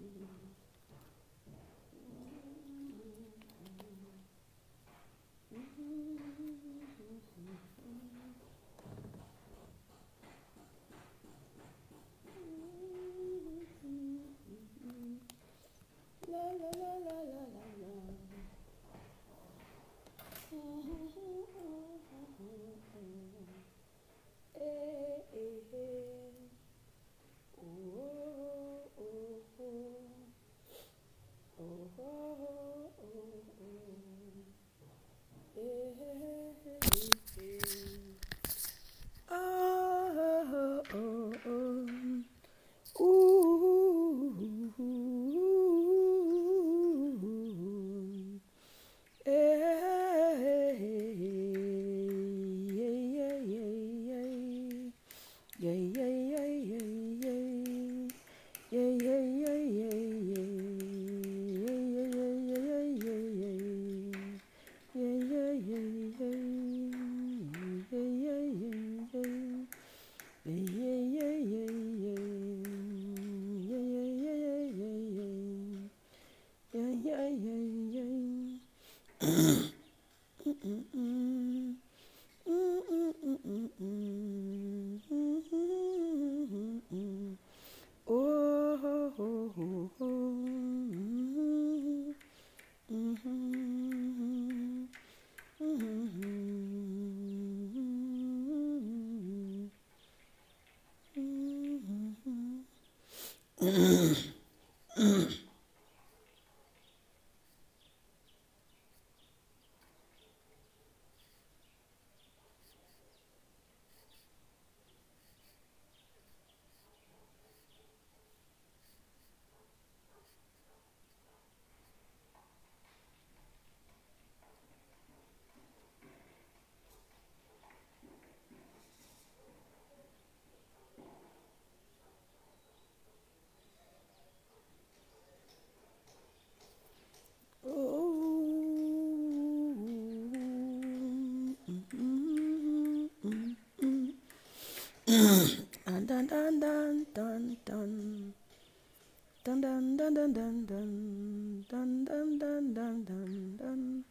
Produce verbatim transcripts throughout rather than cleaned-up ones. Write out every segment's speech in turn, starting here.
Dun dun dun dun dun. Dun dun dun dun dun dun dun dun dun dun dun dun.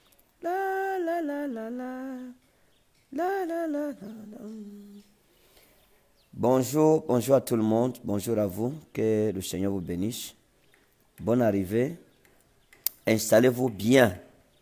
La la la la la. La la la la la. Bonjour, bonjour à tout le monde, bonjour à vous, que le Seigneur vous bénisse. Bonne arrivée. Installez-vous bien.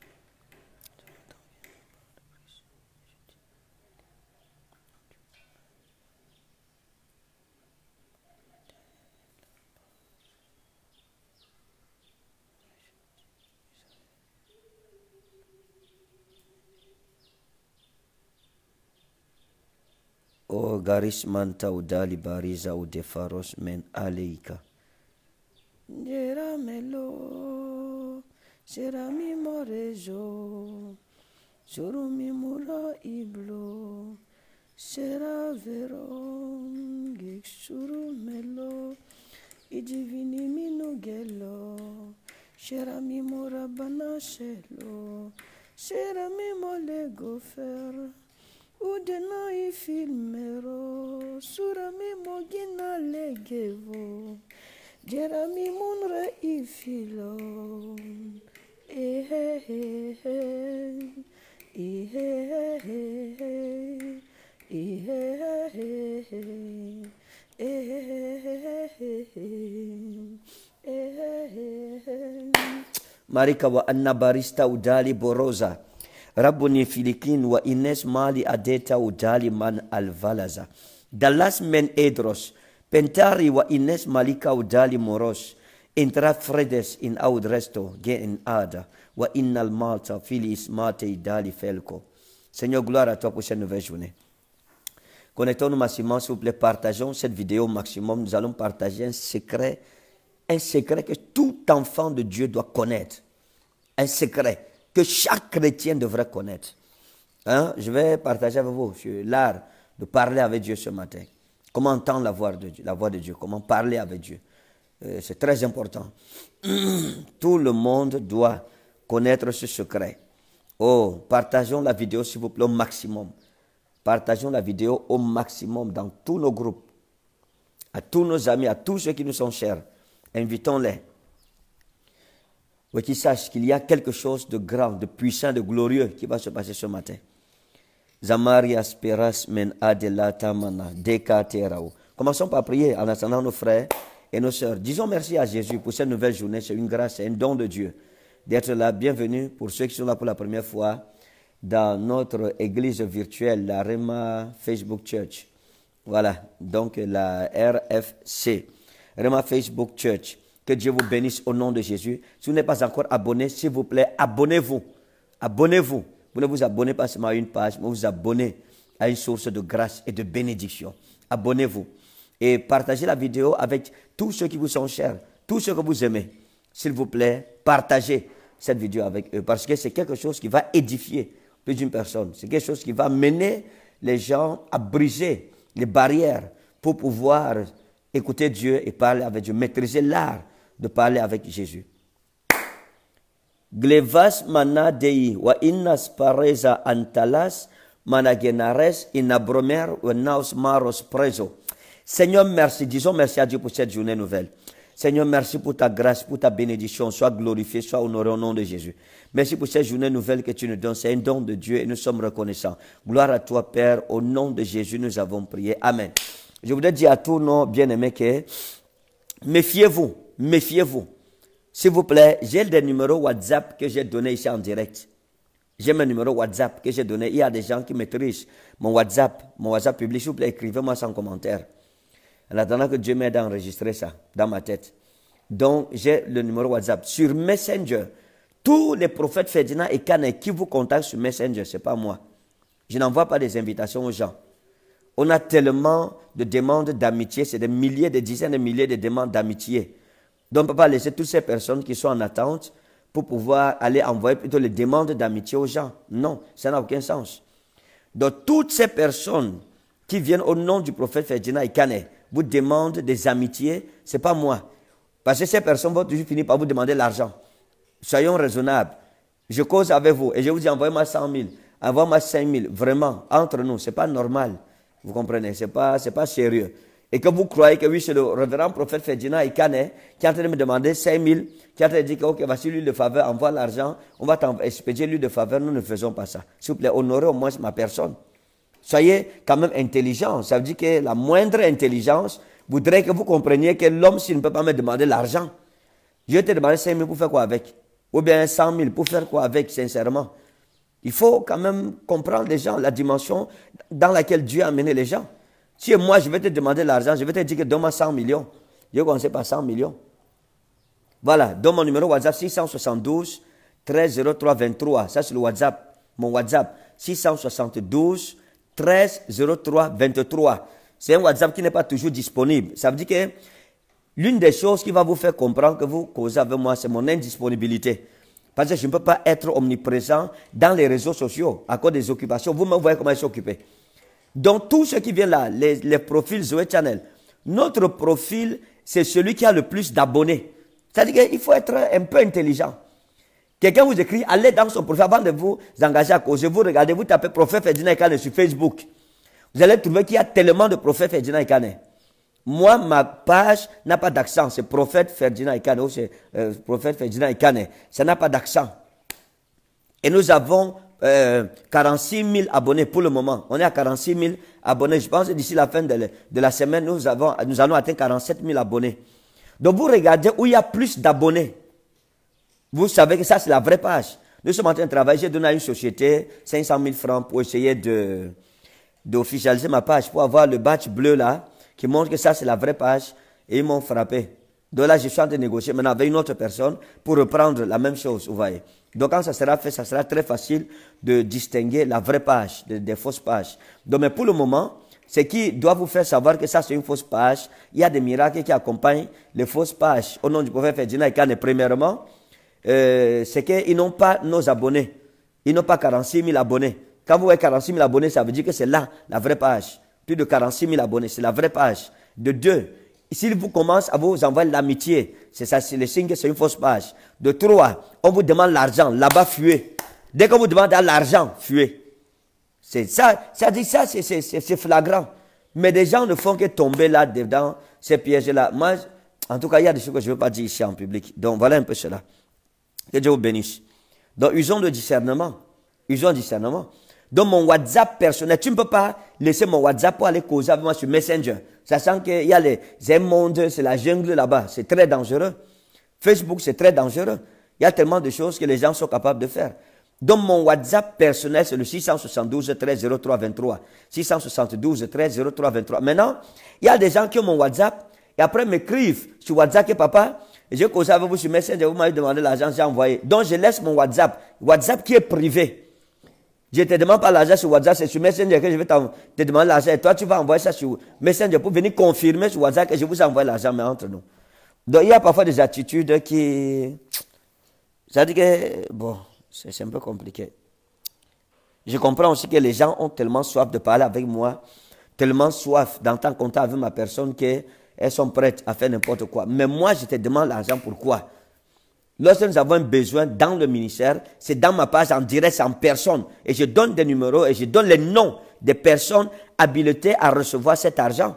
O garis manta udali bariza udefaros men aleika. Jeramelo, serami morejo, surumi mura iblo, sera vero, surumelo, idivini minugelo, serami mura banashelo, serami molego fer. Udena i filmero, surami mogina legevo, Jerami munre i filo, ehe ehe, ehe ehe. Marika wa anna barista udali boroza. Rabbuni filikin wa ines mali adeta udali man alvalaza. Dallas men edros. Pentari wa ines malika udali moros. Intra fredes in audresto ge in ada. Wa innal malta filis mate idali felco. Seigneur, gloire à toi pour cette nouvelle journée. Connectons-nous massivement, s'il vous plaît, partageons cette vidéo au maximum. Nous allons partager un secret, un secret que tout enfant de Dieu doit connaître. Un secret que chaque chrétien devrait connaître. Hein? Je vais partager avec vous sur l'art de parler avec Dieu ce matin. Comment entendre la voix de Dieu, la voix de Dieu, comment parler avec Dieu. Euh, C'est très important. Tout le monde doit connaître ce secret. Oh, partageons la vidéo s'il vous plaît au maximum. Partageons la vidéo au maximum dans tous nos groupes. À tous nos amis, à tous ceux qui nous sont chers. Invitons-les. Pour qu'ils sachent qu'il y a quelque chose de grand, de puissant, de glorieux qui va se passer ce matin. Zamaria speras men adelata mana dekaterao. Commençons par prier en attendant nos frères et nos sœurs. Disons merci à Jésus pour cette nouvelle journée. C'est une grâce, c'est un don de Dieu d'être là. Bienvenue pour ceux qui sont là pour la première fois dans notre église virtuelle, la Rema Facebook Church. Voilà, donc la R F C, Rema Facebook Church. Que Dieu vous bénisse au nom de Jésus. Si vous n'êtes pas encore abonné, s'il vous plaît, abonnez-vous. Abonnez-vous. Vous ne vous abonnez pas seulement à une page, mais vous vous abonnez à une source de grâce et de bénédiction. Abonnez-vous. Et partagez la vidéo avec tous ceux qui vous sont chers, tous ceux que vous aimez. S'il vous plaît, partagez cette vidéo avec eux parce que c'est quelque chose qui va édifier plus d'une personne. C'est quelque chose qui va mener les gens à briser les barrières pour pouvoir écouter Dieu et parler avec Dieu, maîtriser l'art de parler avec Jésus. Glevas mana dei wa innas pareza antalas managenares inabromer wa naus maros preso. Seigneur, merci. Disons merci à Dieu pour cette journée nouvelle. Seigneur, merci pour ta grâce, pour ta bénédiction. Sois glorifié, sois honoré au nom de Jésus. Merci pour cette journée nouvelle que tu nous donnes. C'est un don de Dieu et nous sommes reconnaissants. Gloire à toi, Père. Au nom de Jésus, nous avons prié. Amen. Je voudrais dire à tous nos bien-aimés que méfiez-vous, méfiez-vous. S'il vous plaît, j'ai des numéros WhatsApp que j'ai donnés ici en direct. J'ai mes numéros WhatsApp que j'ai donnés. Il y a des gens qui maîtrisent mon WhatsApp, mon WhatsApp public. S'il vous plaît, écrivez-moi sans commentaire. En attendant que Dieu m'aide à enregistrer ça dans ma tête. Donc, j'ai le numéro WhatsApp. Sur Messenger, tous les prophètes Ferdinand et Kane qui vous contactent sur Messenger, ce n'est pas moi. Je n'envoie pas des invitations aux gens. On a tellement de demandes d'amitié, c'est des milliers, des dizaines de milliers de demandes d'amitié. Donc, on ne peut pas laisser toutes ces personnes qui sont en attente pour pouvoir aller envoyer plutôt les demandes d'amitié aux gens. Non, ça n'a aucun sens. Donc, toutes ces personnes qui viennent au nom du prophète Ferdinand et Kane vous demandent des amitiés, ce n'est pas moi. Parce que ces personnes vont toujours finir par vous demander l'argent. Soyons raisonnables. Je cause avec vous et je vous dis envoyez-moi cent mille, envoyez-moi cinq mille. Vraiment, entre nous, ce n'est pas normal. Vous comprenez, ce n'est pas, c'est pas sérieux. Et que vous croyez que oui, c'est le révérend prophète Ferdinand Ikane qui est en train de me demander cinq mille, qui est en train de dire que ok, voici l'huile de faveur, envoie l'argent, on va expédier l'huile de faveur, nous ne faisons pas ça. S'il vous plaît, honorez au moins ma personne. Soyez quand même intelligent. Ça veut dire que la moindre intelligence voudrait que vous compreniez que l'homme, s'il ne peut pas me demander l'argent, je vais te demander cinq mille pour faire quoi avec? Ou bien cent mille pour faire quoi avec, sincèrement? Il faut quand même comprendre les gens, la dimension dans laquelle Dieu a amené les gens. Si moi, je vais te demander l'argent, je vais te dire que donne-moi cent millions. Je ne commence pas cent millions. Voilà, donne mon numéro WhatsApp six cent soixante-douze, treize, zéro trois, vingt-trois. Ça, c'est le WhatsApp, mon WhatsApp. six cent soixante-douze, treize, zéro trois, vingt-trois. C'est un WhatsApp qui n'est pas toujours disponible. Ça veut dire que l'une des choses qui va vous faire comprendre que vous causez avec moi, c'est mon indisponibilité. Parce que je ne peux pas être omniprésent dans les réseaux sociaux à cause des occupations. Vous me voyez comment je suis occupé. Donc, tous ceux qui viennent là, les, les profils Zoé Channel, notre profil, c'est celui qui a le plus d'abonnés. C'est-à-dire qu'il faut être un peu intelligent. Quelqu'un vous écrit, allez dans son profil avant de vous engager à causer. Vous regardez, vous tapez prophète Ferdinand Ikane sur Facebook. Vous allez trouver qu'il y a tellement de prophètes Ferdinand Ikane. Moi, ma page n'a pas d'accent. C'est prophète Ferdinand Ikane ou c'est euh, prophète Ferdinand Ikane. Ça n'a pas d'accent. Et nous avons euh, quarante-six mille abonnés pour le moment. On est à quarante-six mille abonnés. Je pense que d'ici la fin de, le, de la semaine, nous, avons, nous allons atteindre quarante-sept mille abonnés. Donc, vous regardez où il y a plus d'abonnés. Vous savez que ça, c'est la vraie page. Nous sommes en train de travailler. J'ai donné à une société cinq cent mille francs pour essayer de, d'officialiser ma page, pour avoir le badge bleu là, qui montre que ça, c'est la vraie page. Et ils m'ont frappé. Donc là, je suis en train de négocier maintenant avec une autre personne pour reprendre la même chose, vous voyez. Donc quand ça sera fait, ça sera très facile de distinguer la vraie page des, des fausses pages. Donc, mais pour le moment, ce qui doit vous faire savoir que ça, c'est une fausse page, il y a des miracles qui accompagnent les fausses pages. Au nom du prophète Ferdinand Ikane, premièrement, euh, c'est qu'ils n'ont pas nos abonnés. Ils n'ont pas quarante-six mille abonnés. Quand vous voyez quarante-six mille abonnés, ça veut dire que c'est là, la vraie page. Plus de quarante-six mille abonnés, c'est la vraie page. De deux, s'il vous commence à vous envoyer l'amitié, c'est ça, c'est le signe que c'est une fausse page. De trois, on vous demande l'argent, là-bas, fuyez. Dès qu'on vous demande l'argent, fuyez. C'est ça, ça dit ça, c'est flagrant. Mais des gens ne font que tomber là dedans ces pièges-là. Moi, En tout cas, il y a des choses que je ne veux pas dire ici en public. Donc, voilà un peu cela. Que Dieu vous bénisse. Donc, usons de discernement. Usons de discernement. Donc, mon WhatsApp personnel, tu ne peux pas laisser mon WhatsApp pour aller causer avec moi sur Messenger. Sachant qu'il y a les mondes, c'est la jungle là-bas. C'est très dangereux. Facebook, c'est très dangereux. Il y a tellement de choses que les gens sont capables de faire. Donc, mon WhatsApp personnel, c'est le six cent soixante-douze treize zéro trois vingt-trois. six cent soixante-douze treize zéro trois vingt-trois. Maintenant, il y a des gens qui ont mon WhatsApp et après m'écrivent sur WhatsApp que papa, j'ai causé avec vous sur Messenger, vous m'avez demandé l'argent, j'ai envoyé. Donc, je laisse mon WhatsApp. WhatsApp qui est privé. Je ne te demande pas l'argent sur WhatsApp, c'est sur Messenger que je vais te demander l'argent. Et toi, tu vas envoyer ça sur Messenger pour venir confirmer sur WhatsApp que je vous envoie l'argent, mais entre nous. Donc, il y a parfois des attitudes qui... Ça dit que, bon, c'est un peu compliqué. Je comprends aussi que les gens ont tellement soif de parler avec moi, tellement soif d'entendre contact avec ma personne qu'elles sont prêtes à faire n'importe quoi. Mais moi, je te demande l'argent pourquoi? Lorsque nous avons un besoin dans le ministère, c'est dans ma page en direct, c'est en personne. Et je donne des numéros et je donne les noms des personnes habilitées à recevoir cet argent.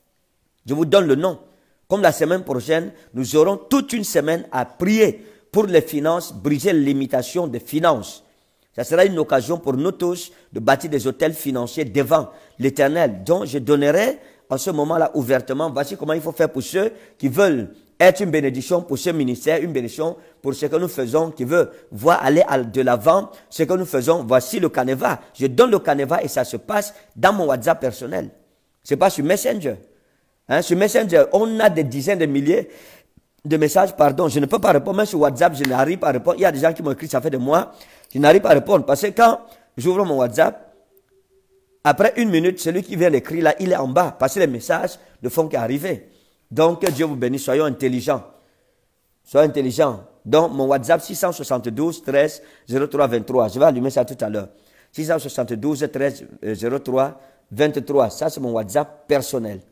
Je vous donne le nom. Comme la semaine prochaine, nous aurons toute une semaine à prier pour les finances, briser les limitations des finances. Ça sera une occasion pour nous tous de bâtir des hôtels financiers devant l'Éternel. Donc, je donnerai en ce moment-là ouvertement, voici comment il faut faire pour ceux qui veulent être une bénédiction pour ce ministère, une bénédiction pour ce que nous faisons, qui veut voir aller de l'avant ce que nous faisons. Voici le canevas. Je donne le canevas et ça se passe dans mon WhatsApp personnel. Ce n'est pas sur Messenger. Hein, sur Messenger, on a des dizaines de milliers de messages, pardon. Je ne peux pas répondre. Même sur WhatsApp, je n'arrive pas à répondre. Il y a des gens qui m'ont écrit, ça fait des mois. Je n'arrive pas à répondre. Parce que quand j'ouvre mon WhatsApp, après une minute, celui qui vient l'écrire là, il est en bas. Parce que les messages ne font qu'arriver. Donc, que Dieu vous bénisse. Soyons intelligents. Soyons intelligents. Donc, mon WhatsApp, six cent soixante-douze treize zéro trois vingt-trois. Je vais allumer ça tout à l'heure. six cent soixante-douze treize zéro trois vingt-trois. Ça, c'est mon WhatsApp personnel.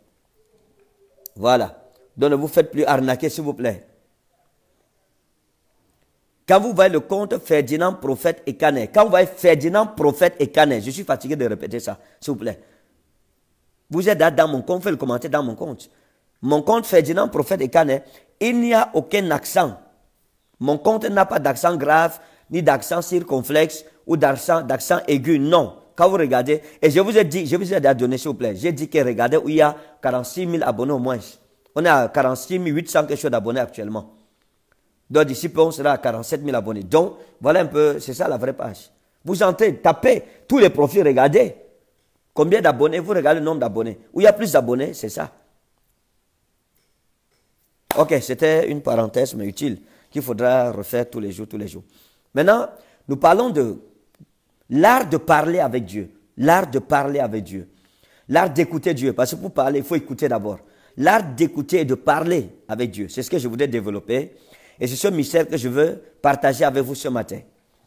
Voilà. Donc, ne vous faites plus arnaquer, s'il vous plaît. Quand vous voyez le compte Ferdinand Prophète et Canet, quand vous voyez Ferdinand Prophète et Canet, je suis fatigué de répéter ça, s'il vous plaît. Vous êtes dans mon compte, faites le commentaire dans mon compte. Mon compte Ferdinand Prophète et Canet, il n'y a aucun accent. Mon compte n'a pas d'accent grave, ni d'accent circonflexe, ou d'accent aigu, non. Quand vous regardez, et je vous ai dit, je vous ai donné, s'il vous plaît, j'ai dit que regardez où il y a quarante-six mille abonnés au moins. On est à quarante-six mille huit cents quelque chose d'abonnés actuellement. Donc d'ici peu, on sera à quarante-sept mille abonnés. Donc, voilà un peu, c'est ça la vraie page. Vous entrez, tapez tous les profils, regardez. Combien d'abonnés, vous regardez le nombre d'abonnés. Où il y a plus d'abonnés, c'est ça. Ok, c'était une parenthèse, mais utile, qu'il faudra refaire tous les jours, tous les jours. Maintenant, nous parlons de l'art de parler avec Dieu. L'art de parler avec Dieu. L'art d'écouter Dieu. Parce que pour parler, il faut écouter d'abord. L'art d'écouter et de parler avec Dieu. C'est ce que je voudrais développer. Et c'est ce mystère que je veux partager avec vous ce matin.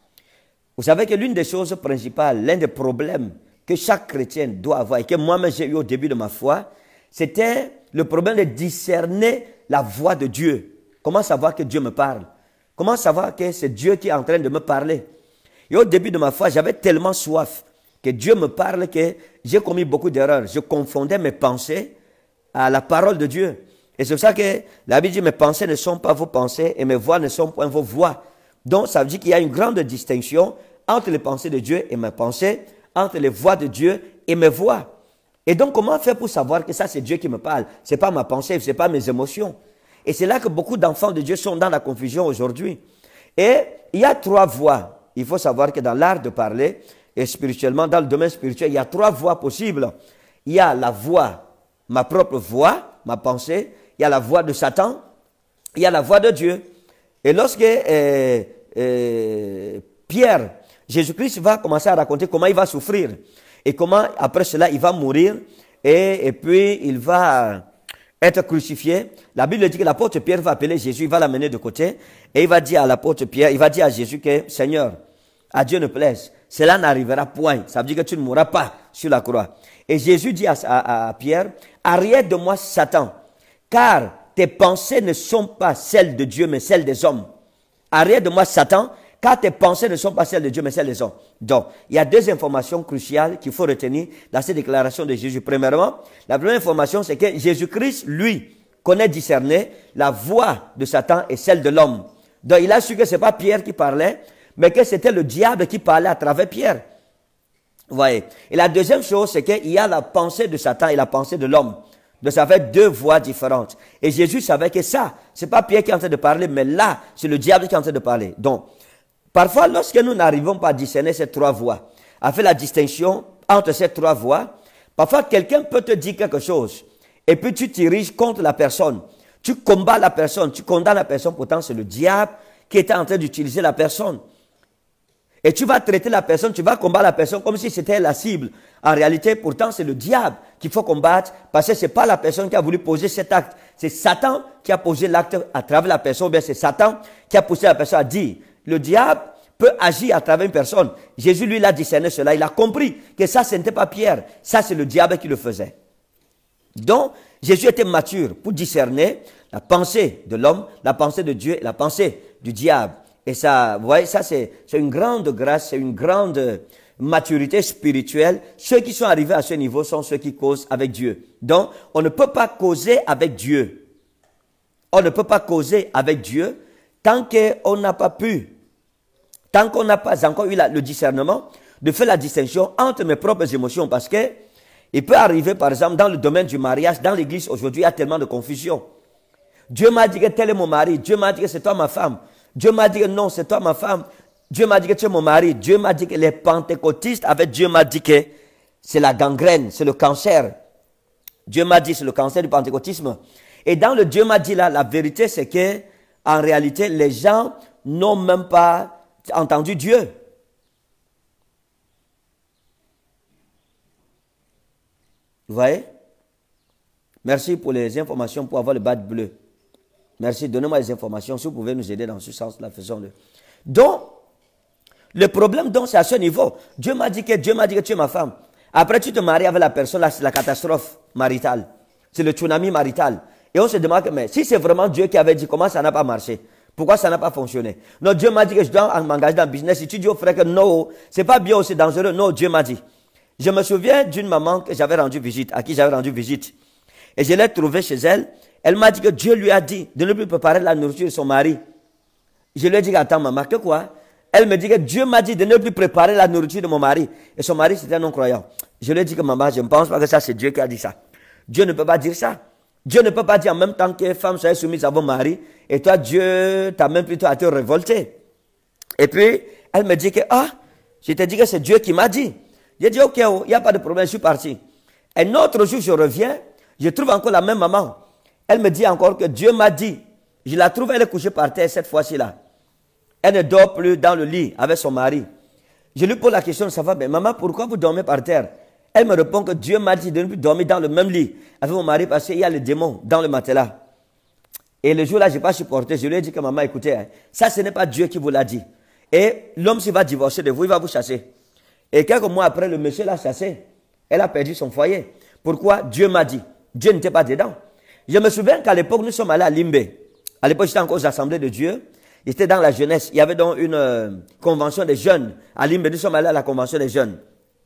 Vous savez que l'une des choses principales, l'un des problèmes que chaque chrétien doit avoir, et que moi-même j'ai eu au début de ma foi, c'était le problème de discerner la voix de Dieu. Comment savoir que Dieu me parle? Comment savoir que c'est Dieu qui est en train de me parler? Et au début de ma foi, j'avais tellement soif que Dieu me parle que j'ai commis beaucoup d'erreurs. Je confondais mes pensées à la parole de Dieu. Et c'est pour ça que la Bible dit, mes pensées ne sont pas vos pensées et mes voix ne sont pas vos voix. Donc, ça veut dire qu'il y a une grande distinction entre les pensées de Dieu et mes pensées, entre les voix de Dieu et mes voix. Et donc, comment faire pour savoir que ça, c'est Dieu qui me parle? Ce n'est pas ma pensée, ce n'est pas mes émotions. Et c'est là que beaucoup d'enfants de Dieu sont dans la confusion aujourd'hui. Et il y a trois voies. Il faut savoir que dans l'art de parler, et spirituellement, dans le domaine spirituel, il y a trois voies possibles. Il y a la voix, ma propre voix, ma pensée. Il y a la voix de Satan. Il y a la voix de Dieu. Et lorsque euh, euh, Pierre, Jésus-Christ va commencer à raconter comment il va souffrir. Et comment, après cela, il va mourir. Et, et puis, il va être crucifié. La Bible dit que l'apôtre Pierre va appeler Jésus. Il va l'amener de côté. Et il va dire à l'apôtre Pierre, il va dire à Jésus que, Seigneur, à Dieu ne plaise, cela n'arrivera point. Ça veut dire que tu ne mourras pas sur la croix. Et Jésus dit à, à, à Pierre, arrière de moi, Satan, car tes pensées ne sont pas celles de Dieu, mais celles des hommes. Arrière de moi, Satan, car tes pensées ne sont pas celles de Dieu, mais celles des hommes. Donc, il y a deux informations cruciales qu'il faut retenir dans cette déclaration de Jésus. Premièrement, la première information, c'est que Jésus-Christ, lui, connaît, discerner la voix de Satan et celle de l'homme. Donc il a su que ce n'est pas Pierre qui parlait, mais que c'était le diable qui parlait à travers Pierre. Vous voyez. Et la deuxième chose, c'est qu'il y a la pensée de Satan et la pensée de l'homme. Donc ça fait deux voix différentes. Et Jésus savait que ça, ce n'est pas Pierre qui est en train de parler, mais là, c'est le diable qui est en train de parler. Donc, parfois, lorsque nous n'arrivons pas à discerner ces trois voix, à faire la distinction entre ces trois voix, parfois quelqu'un peut te dire quelque chose, et puis tu diriges contre la personne. Tu combats la personne, tu condamnes la personne, pourtant c'est le diable qui était en train d'utiliser la personne. Et tu vas traiter la personne, tu vas combattre la personne comme si c'était la cible. En réalité, pourtant, c'est le diable qu'il faut combattre parce que ce n'est pas la personne qui a voulu poser cet acte. C'est Satan qui a posé l'acte à travers la personne, ou bien c'est Satan qui a poussé la personne à dire. Le diable peut agir à travers une personne. Jésus, lui, il a discerné cela. Il a compris que ça, ce n'était pas Pierre. Ça, c'est le diable qui le faisait. Donc, Jésus était mature pour discerner la pensée de l'homme, la pensée de Dieu et la pensée du diable. Et ça, vous voyez, ça c'est une grande grâce, c'est une grande maturité spirituelle. Ceux qui sont arrivés à ce niveau sont ceux qui causent avec Dieu. Donc, on ne peut pas causer avec Dieu. On ne peut pas causer avec Dieu tant qu'on n'a pas pu, tant qu'on n'a pas encore eu la, le discernement de faire la distinction entre mes propres émotions. Parce que il peut arriver, par exemple, dans le domaine du mariage, dans l'église aujourd'hui, il y a tellement de confusion. Dieu m'a dit que tel est mon mari. Dieu m'a dit que c'est toi ma femme. Dieu m'a dit que non, c'est toi ma femme. Dieu m'a dit que tu es mon mari. Dieu m'a dit que les pentecôtistes, avec Dieu m'a dit que c'est la gangrène, c'est le cancer. Dieu m'a dit c'est le cancer du pentecôtisme. Et dans le Dieu m'a dit là, la vérité c'est que, en réalité, les gens n'ont même pas entendu Dieu. Vous voyez? Merci pour les informations, pour avoir le badge bleu. Merci, donnez-moi les informations. Si vous pouvez nous aider dans ce sens-là, faisons-le. Donc, le problème, donc, c'est à ce niveau. Dieu m'a dit que Dieu m'a dit que tu es ma femme. Après, tu te maries avec la personne, là, c'est la catastrophe maritale. C'est le tsunami marital. Et on se demande, mais si c'est vraiment Dieu qui avait dit, comment ça n'a pas marché? Pourquoi ça n'a pas fonctionné? Non, Dieu m'a dit que je dois m'engager dans le business. Si tu dis au frère que non, c'est pas bien, c'est dangereux. Non, Dieu m'a dit. Je me souviens d'une maman que j'avais rendu visite, à qui j'avais rendu visite. Et je l'ai trouvée chez elle. Elle m'a dit que Dieu lui a dit de ne plus préparer la nourriture de son mari. Je lui ai dit, attends maman, que quoi? Elle me dit que Dieu m'a dit de ne plus préparer la nourriture de mon mari. Et son mari, c'était un non-croyant. Je lui ai dit que maman, je ne pense pas que ça, c'est Dieu qui a dit ça. Dieu ne peut pas dire ça. Dieu ne peut pas dire en même temps que femme soit soumise à vos maris. Et toi, Dieu t'a même plutôt à te révolter. Et puis, elle me dit que, ah, je t'ai dit que c'est Dieu qui m'a dit. J'ai dit, ok, il n'y a pas de problème, je suis parti. Un autre jour, je reviens, je trouve encore la même maman. Elle me dit encore que Dieu m'a dit. Je la trouve, elle est couchée par terre cette fois-ci là. Elle ne dort plus dans le lit avec son mari. Je lui pose la question de savoir, mais maman, pourquoi vous dormez par terre? Elle me répond que Dieu m'a dit de ne plus dormir dans le même lit avec mon mari parce qu'il y a le démon dans le matelas. Et le jour-là, je n'ai pas supporté. Je lui ai dit que maman, écoutez, hein, ça ce n'est pas Dieu qui vous l'a dit. Et l'homme s'il va divorcer de vous, il va vous chasser. Et quelques mois après, le monsieur l'a chassé. Elle a perdu son foyer. Pourquoi? Dieu m'a dit. Dieu n'était pas dedans. Je me souviens qu'à l'époque, nous sommes allés à Limbe. À l'époque, j'étais encore aux assemblées de Dieu. J'étais dans la jeunesse. Il y avait donc une euh, convention des jeunes. À Limbe, nous sommes allés à la convention des jeunes.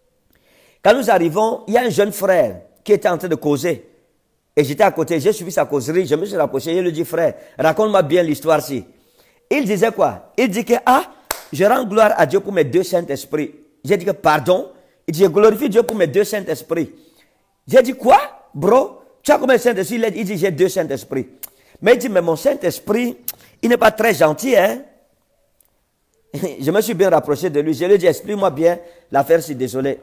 Quand nous arrivons, il y a un jeune frère qui était en train de causer. Et j'étais à côté, j'ai suivi sa causerie, je me suis rapproché, je lui ai dit, frère, raconte-moi bien l'histoire-ci. Il disait quoi? Il dit que, ah, je rends gloire à Dieu pour mes deux Saint-Esprits. J'ai dit que, pardon? Il dit, je glorifie Dieu pour mes deux Saint-Esprits. J'ai dit, quoi, bro? Tu as combien de Saint-Esprit? Il dit, j'ai deux Saint-Esprits. Mais il dit, mais mon Saint-Esprit, il n'est pas très gentil, hein? Je me suis bien rapproché de lui. Je lui ai dit, explique-moi bien l'affaire, je suis désolé.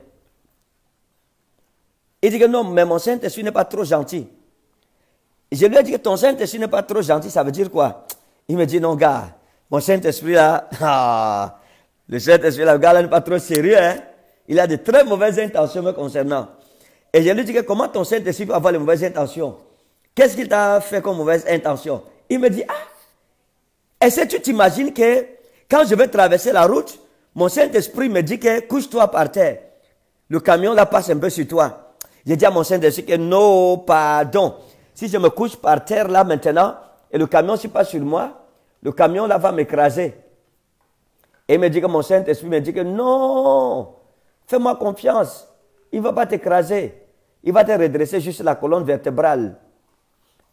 Il dit que non, mais mon Saint-Esprit n'est pas trop gentil. Je lui ai dit que ton Saint-Esprit n'est pas trop gentil, ça veut dire quoi? Il me dit, non, gars, mon Saint-Esprit là, ah, le Saint-Esprit là, le gars là n'est pas trop sérieux, hein? Il a de très mauvaises intentions me concernant. Et je lui ai dit que comment ton Saint-Esprit peut avoir les mauvaises intentions? Qu'est-ce qu'il t'a fait comme mauvaise intention? Il me dit, ah, est-ce que tu t'imagines que quand je vais traverser la route, mon Saint-Esprit me dit que couche-toi par terre. Le camion là passe un peu sur toi. J'ai dit à mon Saint-Esprit que non, pardon. Si je me couche par terre là maintenant, et le camion ne passe sur moi, le camion là va m'écraser. Et il me dit que mon Saint-Esprit me dit que non, fais-moi confiance. Il ne va pas t'écraser. Il va te redresser juste la colonne vertébrale.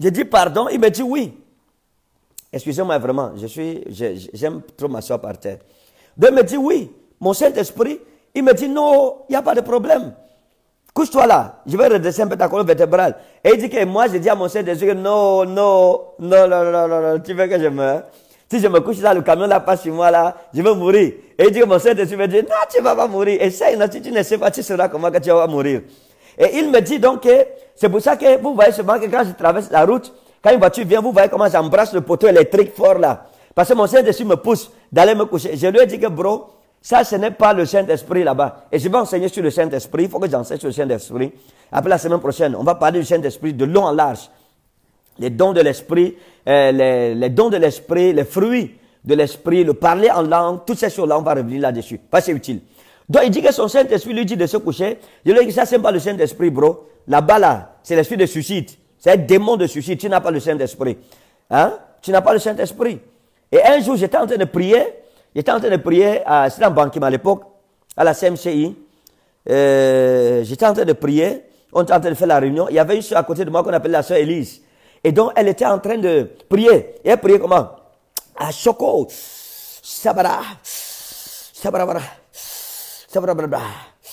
J'ai dit pardon, il me dit oui. Excusez-moi vraiment, je suis, j'aime trop m'asseoir par terre. Donc il me dit oui, mon Saint-Esprit, il me dit non, il n'y a pas de problème. Couche-toi là, je vais redresser un peu ta colonne vertébrale. Et il dit que moi, j'ai dit à mon Saint-Esprit, non, non, non, non, non, non, non, tu veux que je meure? Si je me couche là, le camion là passe sur moi là, je vais mourir. Et il dit que mon Saint-Esprit me dit, non, tu ne vas pas mourir. Essaye, non, si tu ne sais pas, tu sauras comment que tu vas mourir. Et il me dit donc que c'est pour ça que vous voyez souvent que quand je traverse la route, quand une voiture vient, vous voyez comment j'embrasse le poteau électrique fort là. Parce que mon Saint-Esprit me pousse d'aller me coucher. Je lui ai dit que bro, ça ce n'est pas le Saint-Esprit là-bas. Et je vais enseigner sur le Saint-Esprit. Il faut que j'enseigne sur le Saint-Esprit. Après la semaine prochaine, on va parler du Saint-Esprit de long en large. Les dons de l'Esprit, euh, les, les dons de l'Esprit, les fruits de l'Esprit, le parler en langue, toutes ces choses-là, on va revenir là-dessus. Pas c'est utile. Donc il dit que son Saint-Esprit lui dit de se coucher. Je lui ai dit que ça c'est pas le Saint-Esprit bro. Là-bas là, c'est l'esprit de suicide. C'est un démon de suicide. Tu n'as pas le Saint-Esprit. Hein? Tu n'as pas le Saint-Esprit. Et un jour, j'étais en train de prier. J'étais en train de prier à, c'était en Banquim à l'époque, à la C M C I. Euh, j'étais en train de prier. On était en train de faire la réunion. Il y avait une soeur à côté de moi qu'on appelait la soeur Élise. Et donc, elle était en train de prier. Et elle priait comment? Ah, Choco. Sabara. Sabara. Sabara.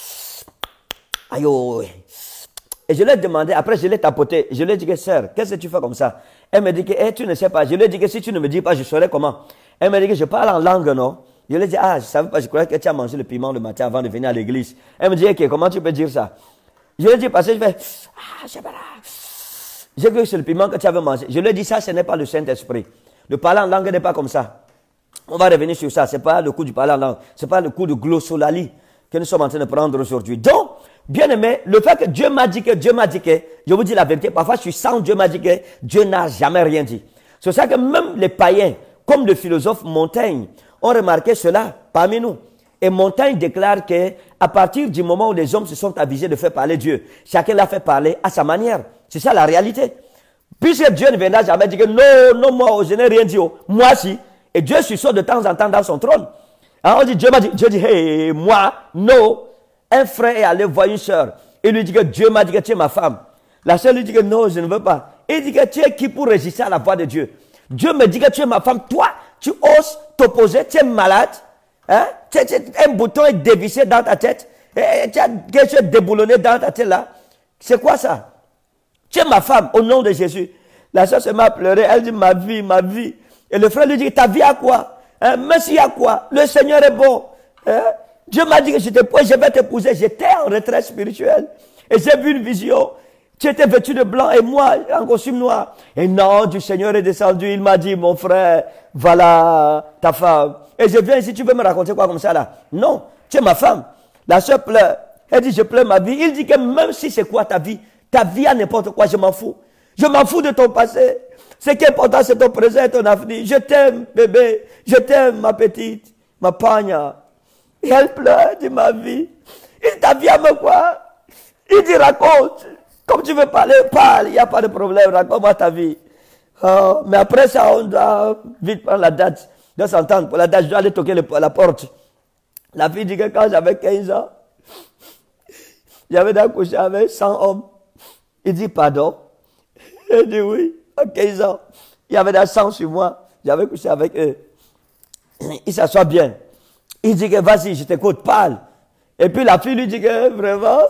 Aïe. Et je lui ai demandé, après je l'ai tapoté, je lui ai dit que sœur, qu'est-ce que tu fais comme ça? Elle me dit que hey, tu ne sais pas. Je lui ai dit que si tu ne me dis pas, je saurais comment. Elle me dit que je parle en langue, non? Je lui ai dit, ah, je ne savais pas, je croyais que tu as mangé le piment le matin avant de venir à l'église. Elle me dit, ok, comment tu peux dire ça? Je lui ai dit, parce que je fais, ah, je sais pas là. J'ai cru que c'est le piment que tu avais mangé. Je lui ai dit, ça, ce n'est pas le Saint-Esprit. Le parler en langue n'est pas comme ça. On va revenir sur ça. Ce n'est pas le coup du parler en langue. Ce n'est pas le coup de glossolalie que nous sommes en train de prendre aujourd'hui. Donc, bien aimé, le fait que Dieu m'a dit que, Dieu m'a dit que, je vous dis la vérité, parfois je suis sans Dieu m'a dit que, Dieu n'a jamais rien dit. C'est ça que même les païens, comme le philosophe Montaigne, ont remarqué cela parmi nous. Et Montaigne déclare que, à partir du moment où les hommes se sont avisés de faire parler Dieu, chacun l'a fait parler à sa manière. C'est ça la réalité. Puisque Dieu ne viendra jamais dire que non, non, moi, je n'ai rien dit. Oh. Moi, si. Et Dieu surssaute de temps en temps dans son trône. Alors on dit, Dieu m'a dit, Dieu dit, hey, moi, non. Un frère est allé voir une soeur. Il lui dit que Dieu m'a dit que tu es ma femme. La soeur lui dit que non, je ne veux pas. Il dit que tu es qui pour résister à la voix de Dieu? Dieu me dit que tu es ma femme. Toi, tu oses t'opposer, tu es malade. Hein? Tu, tu, un bouton est dévissé dans ta tête. Et, tu as quelque chose déboulonné dans ta tête là. C'est quoi ça? Tu es ma femme, au nom de Jésus. La soeur se met à pleurer. Elle dit, ma vie, ma vie. Et le frère lui dit, ta vie à quoi? Hein? Merci à quoi? Le Seigneur est bon. Hein? Dieu m'a dit que je, je vais t'épouser. J'étais en retraite spirituelle. Et j'ai vu une vision. Tu étais vêtu de blanc et moi en costume noir. Et non, du Seigneur est descendu. Il m'a dit, mon frère, voilà ta femme. Et je viens ici, tu veux me raconter quoi comme ça là? Non, tu es ma femme. La soeur pleure. Elle dit, je pleure ma vie. Il dit que même si c'est quoi ta vie, ta vie à n'importe quoi, je m'en fous. Je m'en fous de ton passé. Ce qui est important, c'est ton présent et ton avenir. Je t'aime, bébé. Je t'aime, ma petite, ma pagna. Et elle pleure, dit ma vie. Il dit, ta vie à me quoi? Il dit, raconte. Comme tu veux parler, parle. Il n'y a pas de problème. Raconte-moi ta vie. Oh, mais après ça, on doit vite prendre la date. On doit s'entendre. Pour la date, je dois aller toquer le, la porte. La fille dit que quand j'avais quinze ans, j'avais accouché avec cent hommes. Il dit, pardon? Il dit, oui. À quinze ans. Il y avait des cent sur moi. J'avais couché avec eux. Il s'assoit bien. Il dit que vas-y, je t'écoute, parle. Et puis la fille lui dit que vraiment,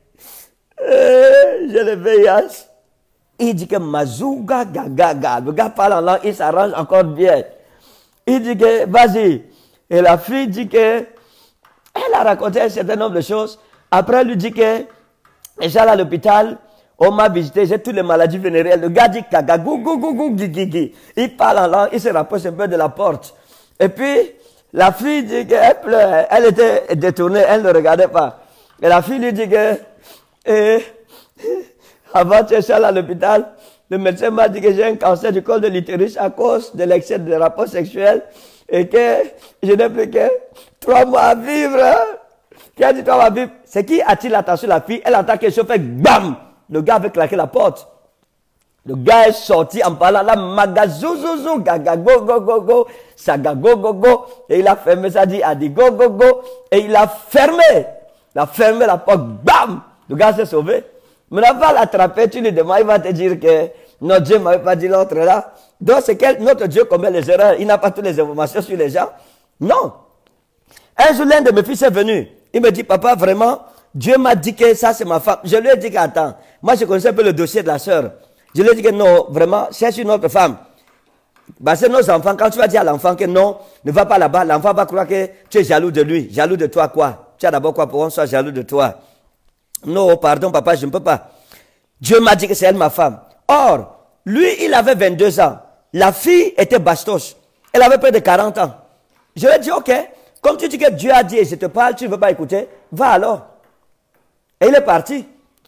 euh, j'ai le V I H. Il dit que Mazouga Gagaga. Le gars parle en langue, il s'arrange encore bien. Il dit que vas-y. Et la fille dit que elle a raconté un certain nombre de choses. Après, elle lui dit que j'allais à l'hôpital, on m'a visité, j'ai toutes les maladies vénéreelles. Le gars dit gaga, gou, gou, gou, gou, gui, gui, gui. Il parle en langue, il se rapproche un peu de la porte. Et puis, la fille dit qu'elle pleure. Elle était détournée, elle ne regardait pas. Et la fille lui dit que, eh, avant que je sois à l'hôpital, le médecin m'a dit que j'ai un cancer du col de l'utérus à cause de l'excès de rapports sexuels et que je n'ai plus que trois mois à vivre. Qui a dit trois mois à vivre? C'est qui attire l'attention de la fille? Elle entend quelque chose, fait bam! Le gars avait claqué la porte. Le gars est sorti en parlant là, magazouzouzo, gaga go go go go, saga go go go, et il a fermé ça, dit, a dit go go go, et il a fermé. Il a fermé la porte, bam! Le gars s'est sauvé. Mais là, va l'attraper, tu lui demandes, il va te dire que Notre Dieu ne m'avait pas dit l'autre là. Donc c'est quel notre Dieu commet les erreurs. Il n'a pas toutes les informations sur les gens. Non. Un jour, l'un de mes fils est venu. Il me dit, papa, vraiment, Dieu m'a dit que ça c'est ma femme. Je lui ai dit qu'attends, moi je connaissais un peu le dossier de la sœur. Je lui ai dit que non, vraiment, cherche une autre femme. Parce que nos enfants, quand tu vas dire à l'enfant que non, ne va pas là-bas, l'enfant va croire que tu es jaloux de lui. Jaloux de toi quoi? Tu as d'abord quoi pour qu'on soit jaloux de toi? Non, pardon papa, je ne peux pas. Dieu m'a dit que c'est elle ma femme. Or, lui, il avait vingt-deux ans. La fille était bastos. Elle avait près de quarante ans. Je lui ai dit, ok, comme tu dis que Dieu a dit et je te parle, tu ne veux pas écouter, va alors. Et il est parti.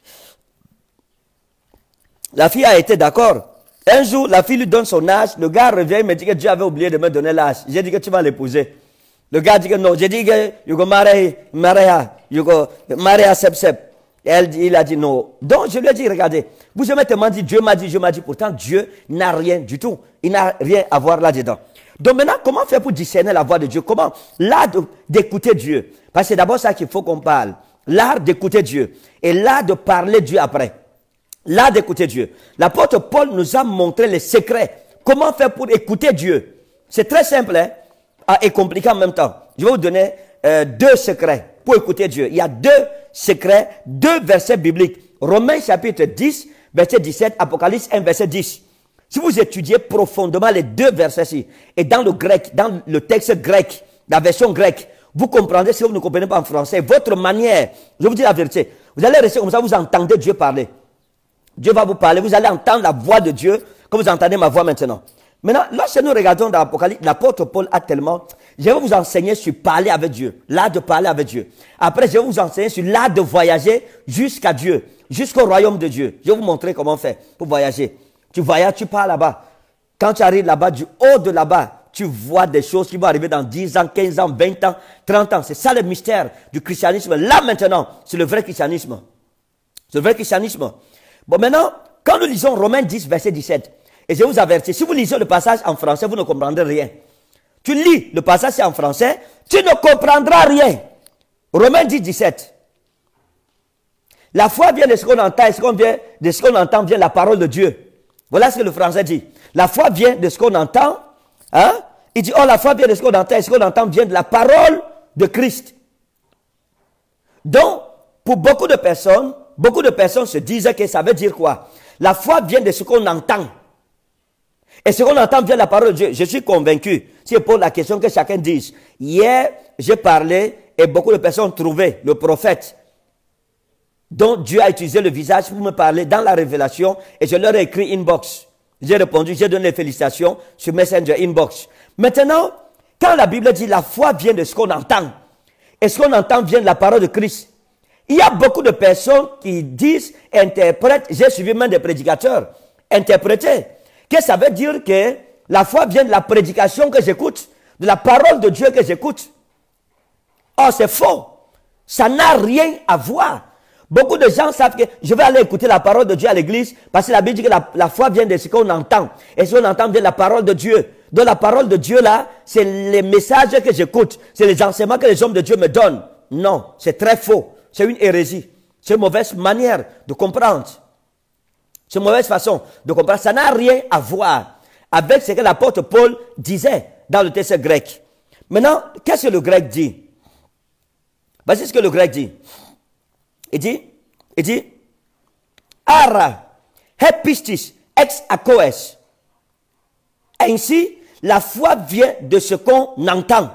La fille a été d'accord. Un jour, la fille lui donne son âge. Le gars revient, il me dit que Dieu avait oublié de me donner l'âge. J'ai dit que tu vas l'épouser. Le gars dit que non. J'ai dit que you go marry, marry her. You go marry her, sep, sep. Elle, il a dit non. Donc, je lui ai dit, regardez, vous avez tellement dit, Dieu m'a dit, Dieu m'a dit. Pourtant, Dieu n'a rien du tout. Il n'a rien à voir là-dedans. Donc maintenant, comment faire pour discerner la voix de Dieu? Comment? L'art d'écouter Dieu. Parce que c'est d'abord ça qu'il faut qu'on parle. L'art d'écouter Dieu. Et l'art de parler Dieu après. L'art d'écouter Dieu. L'apôtre Paul nous a montré les secrets. Comment faire pour écouter Dieu? C'est très simple hein, et compliqué en même temps. Je vais vous donner euh, deux secrets pour écouter Dieu. Il y a deux secrets, deux versets bibliques. Romains chapitre dix, verset dix-sept, Apocalypse un, verset dix. Si vous étudiez profondément les deux versets-ci, et dans le grec, dans le texte grec, la version grecque, vous comprendrez si vous ne comprenez pas en français. Votre manière, je vous dis la vérité, vous allez rester comme ça, vous entendez Dieu parler. Dieu va vous parler, vous allez entendre la voix de Dieu, comme vous entendez ma voix maintenant. Maintenant, lorsque nous regardons dans l'Apocalypse, l'apôtre Paul a tellement, je vais vous enseigner sur parler avec Dieu, l'art de parler avec Dieu. Après, je vais vous enseigner sur l'art de voyager jusqu'à Dieu, jusqu'au royaume de Dieu. Je vais vous montrer comment faire pour voyager. Tu voyages, tu pars là-bas. Quand tu arrives là-bas, du haut de là-bas, tu vois des choses qui vont arriver dans dix ans, quinze ans, vingt ans, trente ans. C'est ça le mystère du christianisme. Là maintenant, c'est le vrai christianisme. C'est le vrai christianisme. Bon, maintenant, quand nous lisons Romains dix, verset dix-sept, et je vous avertis, si vous lisez le passage en français, vous ne comprendrez rien. Tu lis le passage en français, tu ne comprendras rien. Romains dix, dix-sept. La foi vient de ce qu'on entend, et ce qu'on vient, de ce qu'on entend vient la parole de Dieu. Voilà ce que le français dit. La foi vient de ce qu'on entend. Hein? Il dit, oh, la foi vient de ce qu'on entend, et ce qu'on entend vient de la parole de Christ. Donc, pour beaucoup de personnes, beaucoup de personnes se disent que ça veut dire quoi? La foi vient de ce qu'on entend. Et ce qu'on entend vient de la parole de Dieu. Je suis convaincu, si je pose la question que chacun dise. Hier, j'ai parlé et beaucoup de personnes ont trouvé le prophète dont Dieu a utilisé le visage pour me parler dans la révélation et je leur ai écrit inbox. J'ai répondu, j'ai donné les félicitations sur Messenger inbox. Maintenant, quand la Bible dit la foi vient de ce qu'on entend et ce qu'on entend vient de la parole de Christ, il y a beaucoup de personnes qui disent, interprètent, j'ai suivi même des prédicateurs, interpréter, que ça veut dire que la foi vient de la prédication que j'écoute, de la parole de Dieu que j'écoute. Oh, c'est faux. Ça n'a rien à voir. Beaucoup de gens savent que je vais aller écouter la parole de Dieu à l'église parce que la Bible dit que la, la foi vient de ce qu'on entend. Et ce qu'on entend vient de la parole de Dieu. Donc la parole de Dieu là, c'est les messages que j'écoute. C'est les enseignements que les hommes de Dieu me donnent. Non, c'est très faux. C'est une hérésie. C'est une mauvaise manière de comprendre. C'est une mauvaise façon de comprendre. Ça n'a rien à voir avec ce que l'apôtre Paul disait dans le texte grec. Maintenant, qu'est-ce que le grec dit? Voici ce que le grec dit. Il dit, il dit, ara, hepistis, ex akoes. Ainsi, la foi vient de ce qu'on entend.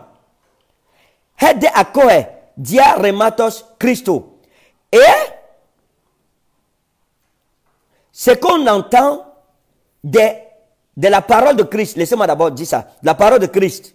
Hede akoe, dia rematos Christo. Et ce qu'on entend de, de la parole de Christ. Laissez-moi d'abord dire ça. La parole de Christ.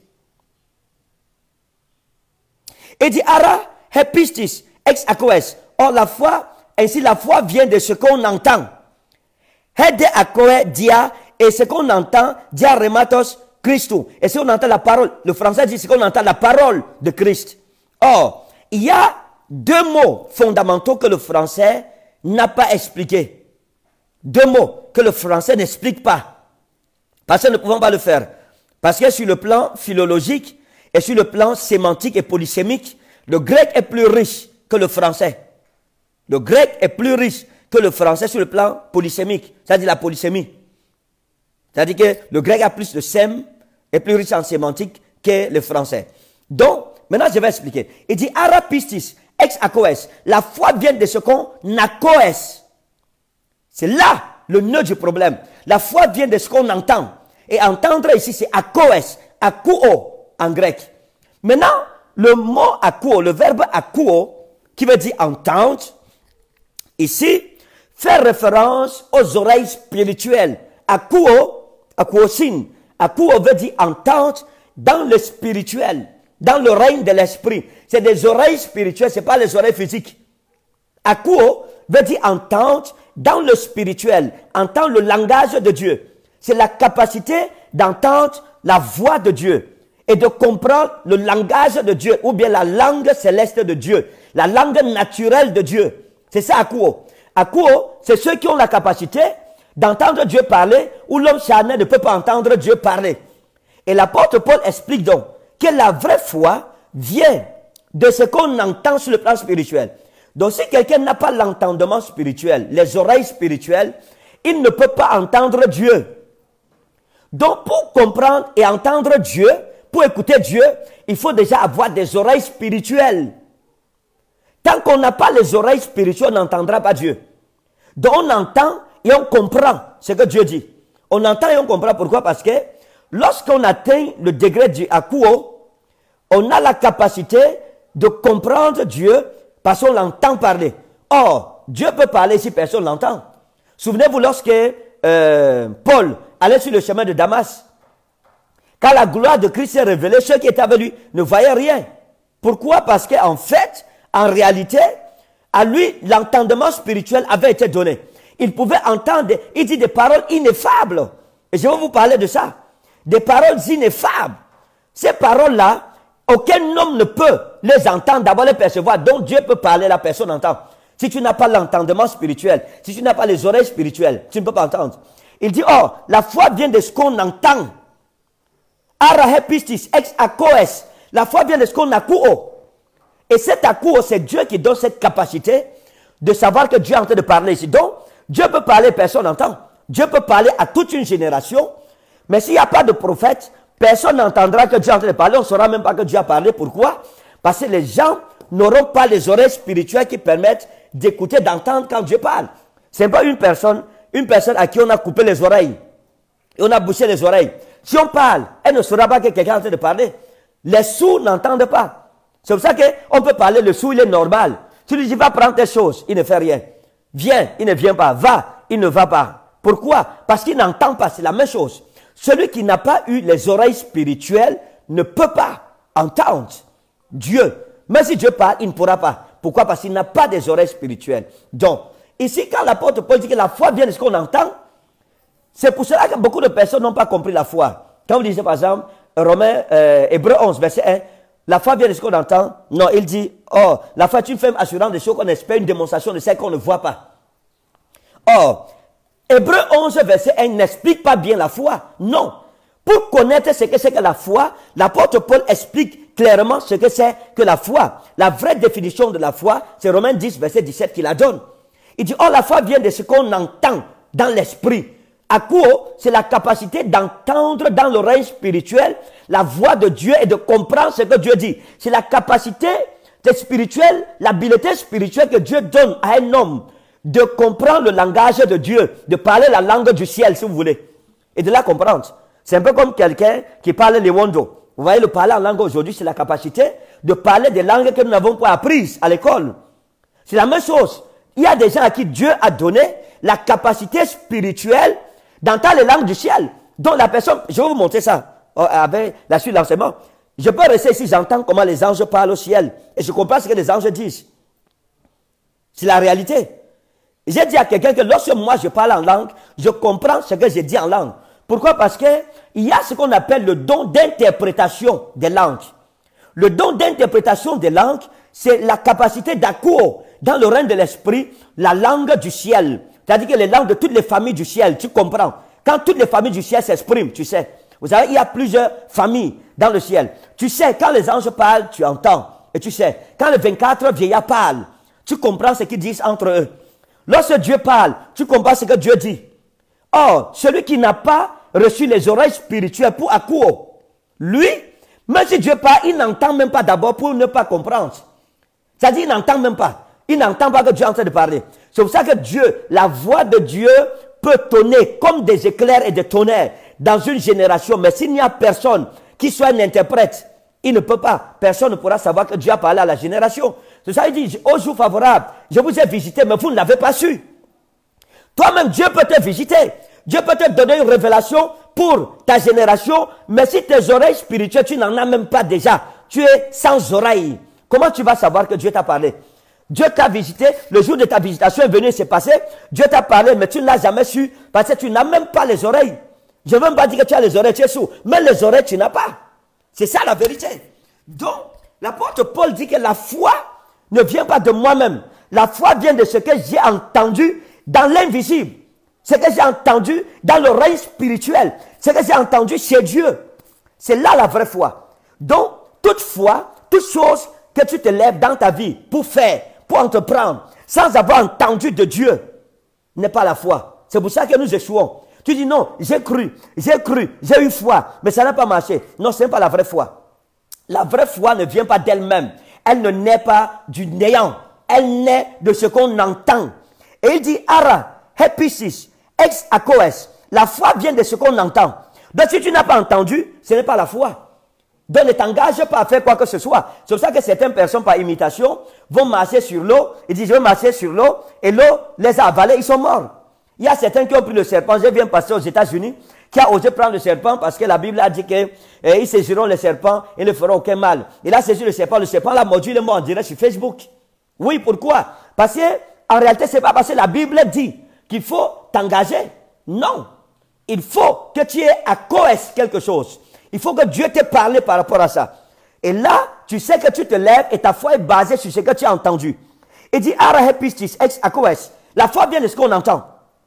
Il dit, ara, hepistis, ex akoes. Or, la foi, ainsi la foi vient de ce qu'on entend. Hede akoe dia, et ce qu'on entend, dia rematos Christo. Et si on entend la parole, le français dit ce qu'on entend la parole de Christ. Or, il y a deux mots fondamentaux que le français n'a pas expliqués. Deux mots que le français n'explique pas. Parce que nous ne pouvons pas le faire. Parce que sur le plan philologique et sur le plan sémantique et polysémique, le grec est plus riche que le français. Le grec est plus riche que le français sur le plan polysémique, c'est-à-dire la polysémie. C'est-à-dire que le grec a plus de sème, est plus riche en sémantique que le français. Donc, maintenant je vais expliquer. Il dit arapistis, ex akoes. La foi vient de ce qu'on akoes. C'est là le nœud du problème. La foi vient de ce qu'on entend. Et entendre ici, c'est akoes, akouo en grec. Maintenant, le mot akouo, le verbe akouo, qui veut dire entendre, ici, fait référence aux oreilles spirituelles. Akouo, akouosin. Akouo veut dire entendre dans le spirituel, dans le règne de l'esprit. C'est des oreilles spirituelles, ce n'est pas les oreilles physiques. Akouo veut dire entendre dans le spirituel, entendre le langage de Dieu. C'est la capacité d'entendre la voix de Dieu et de comprendre le langage de Dieu ou bien la langue céleste de Dieu, la langue naturelle de Dieu. C'est ça Akouo. Akouo, c'est ceux qui ont la capacité d'entendre Dieu parler où l'homme charnel ne peut pas entendre Dieu parler. Et l'apôtre Paul explique donc que la vraie foi vient de ce qu'on entend sur le plan spirituel. Donc si quelqu'un n'a pas l'entendement spirituel, les oreilles spirituelles, il ne peut pas entendre Dieu. Donc pour comprendre et entendre Dieu, pour écouter Dieu, il faut déjà avoir des oreilles spirituelles. Tant qu'on n'a pas les oreilles spirituelles, on n'entendra pas Dieu. Donc on entend et on comprend ce que Dieu dit. On entend et on comprend pourquoi? Parce que lorsqu'on atteint le degré du akouo, on a la capacité de comprendre Dieu parce qu'on l'entend parler. Or, Dieu peut parler si personne l'entend. Souvenez-vous lorsque euh, Paul allait sur le chemin de Damas, quand la gloire de Christ s'est révélée, ceux qui étaient avec lui ne voyaient rien. Pourquoi? Parce qu'en fait, en réalité, à lui, l'entendement spirituel avait été donné. Il pouvait entendre, il dit des paroles ineffables. Et je vais vous parler de ça. Des paroles ineffables. Ces paroles-là, aucun homme ne peut les entendre, d'abord les percevoir. Donc Dieu peut parler, la personne entend. Si tu n'as pas l'entendement spirituel, si tu n'as pas les oreilles spirituelles, tu ne peux pas entendre. Il dit, oh, la foi vient de ce qu'on entend. Arahepistis, ex akoes. La foi vient de ce qu'on akouo. Et cet akouo, c'est Dieu qui donne cette capacité de savoir que Dieu est en train de parler ici. Donc, Dieu peut parler, personne n'entend. Dieu peut parler à toute une génération. Mais s'il n'y a pas de prophète, personne n'entendra que Dieu est en train de parler. On ne saura même pas que Dieu a parlé. Pourquoi? Parce que les gens n'auront pas les oreilles spirituelles qui permettent d'écouter, d'entendre quand Dieu parle. Ce n'est pas une personne, une personne à qui on a coupé les oreilles. Et on a bouché les oreilles. Si on parle, elle ne saura pas que quelqu'un est en train de parler. Les sourds n'entendent pas. C'est pour ça qu'on peut parler, le sourd, il est normal. Tu lui dis, va prendre tes choses, il ne fait rien. Viens, il ne vient pas. Va, il ne va pas. Pourquoi? Parce qu'il n'entend pas, c'est la même chose. Celui qui n'a pas eu les oreilles spirituelles ne peut pas entendre Dieu. Même si Dieu parle, il ne pourra pas. Pourquoi? Parce qu'il n'a pas des oreilles spirituelles. Donc, ici, quand l'apôtre Paul dit que la foi vient de ce qu'on entend, c'est pour cela que beaucoup de personnes n'ont pas compris la foi. Quand vous lisez par exemple, Romains, euh, Hébreux onze, verset un, la foi vient de ce qu'on entend. Non, il dit, oh, la foi est une ferme assurance de ce qu'on espère, une démonstration de ce qu'on ne voit pas. Or, Hébreux onze, verset un n'explique pas bien la foi. Non. Pour connaître ce que c'est que la foi, l'apôtre Paul explique clairement ce que c'est que la foi. La vraie définition de la foi, c'est Romains dix, verset dix-sept qui la donne. Il dit, oh, la foi vient de ce qu'on entend dans l'esprit. Akouo, c'est la capacité d'entendre dans l'oreille spirituelle la voix de Dieu et de comprendre ce que Dieu dit. C'est la capacité spirituelle, l'habileté spirituelle que Dieu donne à un homme de comprendre le langage de Dieu, de parler la langue du ciel, si vous voulez, et de la comprendre. C'est un peu comme quelqu'un qui parle les wondo. Vous voyez, le parler en langue aujourd'hui, c'est la capacité de parler des langues que nous n'avons pas apprises à l'école. C'est la même chose. Il y a des gens à qui Dieu a donné la capacité spirituelle d'entendre les langues du ciel. Donc la personne, je vais vous montrer ça avec la suite de l'enseignement. Je peux rester ici, j'entends comment les anges parlent au ciel. Et je comprends ce que les anges disent. C'est la réalité. J'ai dit à quelqu'un que lorsque moi je parle en langue, je comprends ce que j'ai dit en langue. Pourquoi? Parce que il y a ce qu'on appelle le don d'interprétation des langues. Le don d'interprétation des langues, c'est la capacité d'accourir dans le règne de l'esprit la langue du ciel. C'est-à-dire que les langues de toutes les familles du ciel, tu comprends. Quand toutes les familles du ciel s'expriment, tu sais. Vous savez, il y a plusieurs familles dans le ciel. Tu sais, quand les anges parlent, tu entends. Et tu sais, quand les vingt-quatre vieillards parlent, tu comprends ce qu'ils disent entre eux. Lorsque Dieu parle, tu comprends ce que Dieu dit. Or, celui qui n'a pas reçu les oreilles spirituelles pour accourir. Lui, même si Dieu parle, il n'entend même pas d'abord pour ne pas comprendre. C'est-à-dire, il n'entend même pas. Il n'entend pas que Dieu est en train de parler. C'est pour ça que Dieu, la voix de Dieu peut tonner comme des éclairs et des tonnerres dans une génération. Mais s'il n'y a personne qui soit un interprète, il ne peut pas. Personne ne pourra savoir que Dieu a parlé à la génération. C'est ça, il dit, au jour favorable, je vous ai visité, mais vous ne l'avez pas su. Toi-même, Dieu peut te visiter. Dieu peut te donner une révélation pour ta génération, mais si tes oreilles spirituelles, tu n'en as même pas déjà, tu es sans oreilles. Comment tu vas savoir que Dieu t'a parlé? Dieu t'a visité, le jour de ta visitation est venu, c'est passé. Dieu t'a parlé, mais tu ne l'as jamais su, parce que tu n'as même pas les oreilles. Je ne veux même pas dire que tu as les oreilles, tu es sourd, mais les oreilles, tu n'as pas. C'est ça la vérité. Donc, l'apôtre Paul dit que la foi ne vient pas de moi-même. La foi vient de ce que j'ai entendu dans l'invisible. Ce que j'ai entendu dans l'oreille spirituelle. Ce que j'ai entendu chez Dieu. C'est là la vraie foi. Donc, toute foi, toute chose que tu te lèves dans ta vie pour faire, pour entreprendre, sans avoir entendu de Dieu, n'est pas la foi. C'est pour ça que nous échouons. Tu dis non, j'ai cru, j'ai cru, j'ai eu foi, mais ça n'a pas marché. Non, ce n'est pas la vraie foi. La vraie foi ne vient pas d'elle-même. Elle ne naît pas du néant. Elle naît de ce qu'on entend. Et il dit, ara, hepisis, ex akoes. La foi vient de ce qu'on entend. Donc si tu n'as pas entendu, ce n'est pas la foi. Donc ne t'engage pas à faire quoi que ce soit. C'est pour ça que certaines personnes, par imitation, vont marcher sur l'eau. Ils disent, je vais marcher sur l'eau. Et l'eau les a avalés, ils sont morts. Il y a certains qui ont pris le serpent. Je viens passer aux États-Unis, qui a osé prendre le serpent parce que la Bible a dit qu'ils eh, saisiront le serpent et ne feront aucun mal. Il a saisi le serpent. Le serpent l'a mordu, il est mort en direct sur Facebook. Oui, pourquoi? Parce que en réalité, ce n'est pas parce que la Bible dit qu'il faut t'engager. Non. Il faut que tu aies à coës quelque chose. Il faut que Dieu t'ait parlé par rapport à ça. Et là, tu sais que tu te lèves et ta foi est basée sur ce que tu as entendu. Il dit, ara hepistis ex akoes. La foi vient de ce qu'on entend.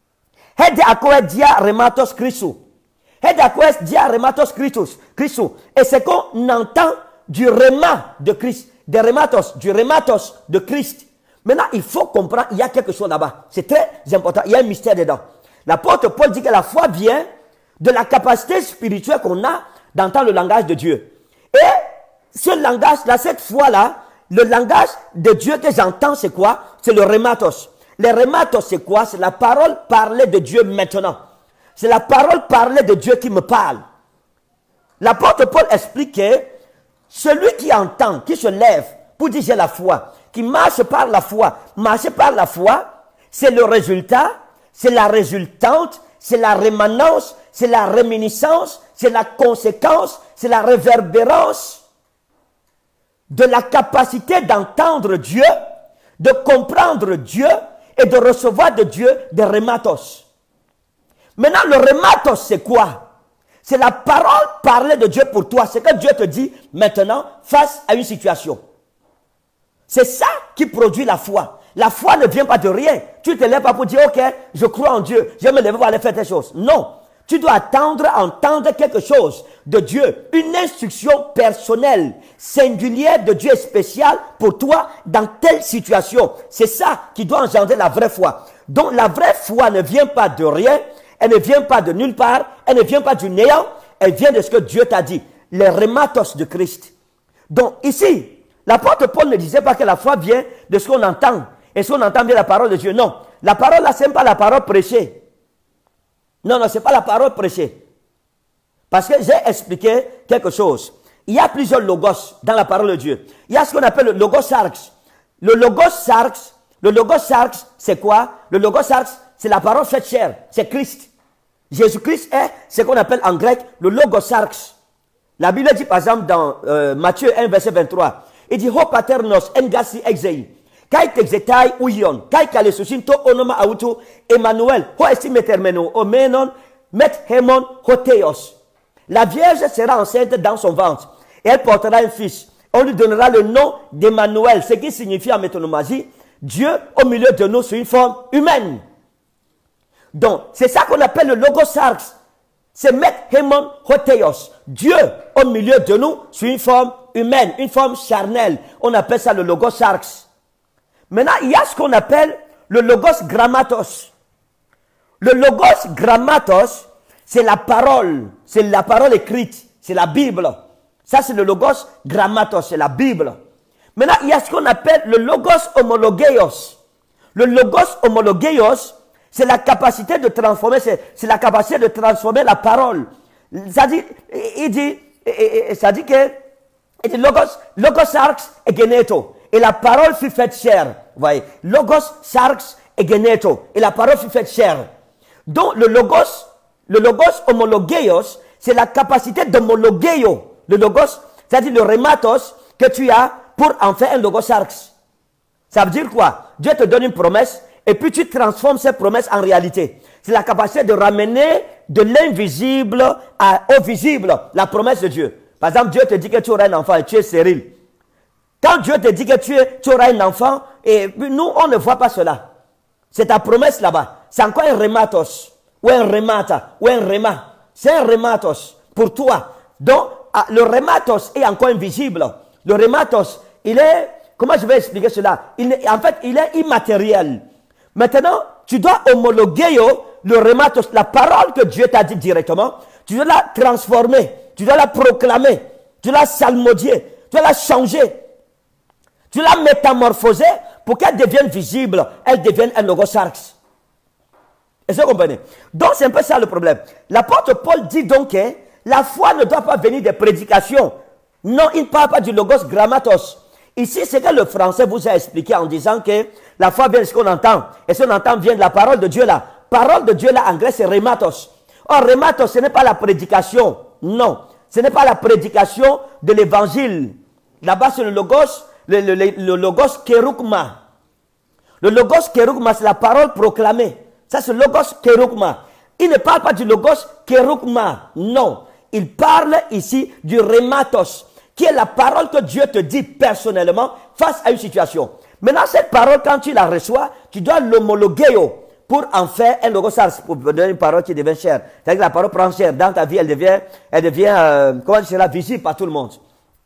Hede akoes dia rematos Christou. Hede akoes dia rematos Christus. Christou. Et c'est qu'on entend du rema de Christ. Des rematos, du rematos de Christ. Maintenant, il faut comprendre, il y a quelque chose là-bas. C'est très important. Il y a un mystère dedans. L'apôtre Paul dit que la foi vient de la capacité spirituelle qu'on a d'entendre le langage de Dieu. Et ce langage-là, cette foi-là, le langage de Dieu que j'entends, c'est quoi? C'est le rematos. Le rematos, c'est quoi? C'est la parole parlée de Dieu maintenant. C'est la parole parlée de Dieu qui me parle. L'apôtre Paul explique que celui qui entend, qui se lève pour dire j'ai la foi, qui marche par la foi, marcher par la foi, c'est le résultat, c'est la résultante, c'est la rémanence, c'est la réminiscence, c'est la conséquence, c'est la réverbérance de la capacité d'entendre Dieu, de comprendre Dieu et de recevoir de Dieu des rematos. Maintenant, le rematos, c'est quoi? C'est la parole parlée de Dieu pour toi. C'est que Dieu te dit maintenant face à une situation. C'est ça qui produit la foi. La foi ne vient pas de rien. Tu ne te lèves pas pour dire, ok, je crois en Dieu, je vais me lever pour aller faire des choses. Non. Tu dois attendre, entendre quelque chose de Dieu. Une instruction personnelle, singulière de Dieu spéciale pour toi dans telle situation. C'est ça qui doit engendrer la vraie foi. Donc la vraie foi ne vient pas de rien. Elle ne vient pas de nulle part. Elle ne vient pas du néant. Elle vient de ce que Dieu t'a dit. Les rematos de Christ. Donc ici, l'apôtre Paul ne disait pas que la foi vient de ce qu'on entend. Et si on entend bien la parole de Dieu, non. La parole là, ce n'est pas la parole prêchée. Non, non, ce n'est pas la parole prêchée. Parce que j'ai expliqué quelque chose. Il y a plusieurs logos dans la parole de Dieu. Il y a ce qu'on appelle le logos sarx. Le logos sarx, le logos sarx, c'est quoi? Le logos sarx, c'est la parole faite chair. C'est Christ. Jésus-Christ est ce qu'on appelle en grec le logos sarx. La Bible dit par exemple dans euh, Matthieu un, verset vingt-trois, il dit, Ho paternos engasi exei. Kai texetai uion, kai kalesusinto onoma auto, Emmanuel, ho estimetermeno, omenon, met hemon hoteos. La Vierge sera enceinte dans son ventre, et elle portera un fils. On lui donnera le nom d'Emmanuel, ce qui signifie en métonomagie, Dieu au milieu de nous sous une forme humaine. Donc, c'est ça qu'on appelle le logos sarx. C'est met hemon hoteos. Dieu au milieu de nous sous une forme humaine, une forme charnelle. On appelle ça le logos sarx. Maintenant, il y a ce qu'on appelle le logos grammatos. Le logos grammatos, c'est la parole, c'est la parole écrite, c'est la Bible. Ça, c'est le logos grammatos, c'est la Bible. Maintenant, il y a ce qu'on appelle le logos homologeios. Le logos homologeios, c'est la capacité de transformer, c'est la capacité de transformer la parole. Ça dit, il dit, ça dit que, il dit logos, logos sarx egeneto. Et la parole fut faite chair. Vous voyez, logos sarx egeneto. Et la parole fut faite chair. Donc, le logos, le logos homologeios, c'est la capacité d'homologeio. Le logos, c'est-à-dire le rhématos que tu as pour en faire un logos sarx. Ça veut dire quoi? Dieu te donne une promesse et puis tu transformes cette promesse en réalité. C'est la capacité de ramener de l'invisible au visible, la promesse de Dieu. Par exemple, Dieu te dit que tu auras un enfant et tu es stérile. Quand Dieu te dit que tu, es, tu auras un enfant, et nous, on ne voit pas cela. C'est ta promesse là-bas. C'est encore un rhématos, ou un rhémata, ou un rhéma. C'est un rhématos pour toi. Donc, le rhématos est encore invisible. Le rhématos, il est... Comment je vais expliquer cela? Il est, en fait, il est immatériel. Maintenant, tu dois homologuer le rhématos, la parole que Dieu t'a dit directement. Tu dois la transformer, tu dois la proclamer, tu dois la salmodier, tu dois la changer. Tu dois la métamorphoser pour qu'elle devienne visible, elle devienne un logos sarx. Est-ce que vous comprenez? Donc, c'est un peu ça le problème. L'apôtre Paul dit donc que la foi ne doit pas venir des prédications. Non, il ne parle pas du logos grammatos. Ici, c'est que le français vous a expliqué en disant que la foi vient de ce qu'on entend. Et ce qu'on entend vient de la parole de Dieu là. Parole de Dieu là, en grec, c'est rhématos. Or, rhématos, ce n'est pas la prédication. Non. Ce n'est pas la prédication de l'évangile. Là-bas, c'est le logos, le, le, le, le logos kerugma. Le logos kerugma, c'est la parole proclamée. Ça, c'est le logos kerugma. Il ne parle pas du logos kerugma. Non. Il parle ici du rhématos, qui est la parole que Dieu te dit personnellement face à une situation. Maintenant, cette parole, quand tu la reçois, tu dois l'homologuer pour en faire un logos sarx, pour donner une parole qui devient chère. C'est-à-dire que la parole prend chair. Dans ta vie, elle devient, elle devient euh, comment dire cela, visible par tout le monde.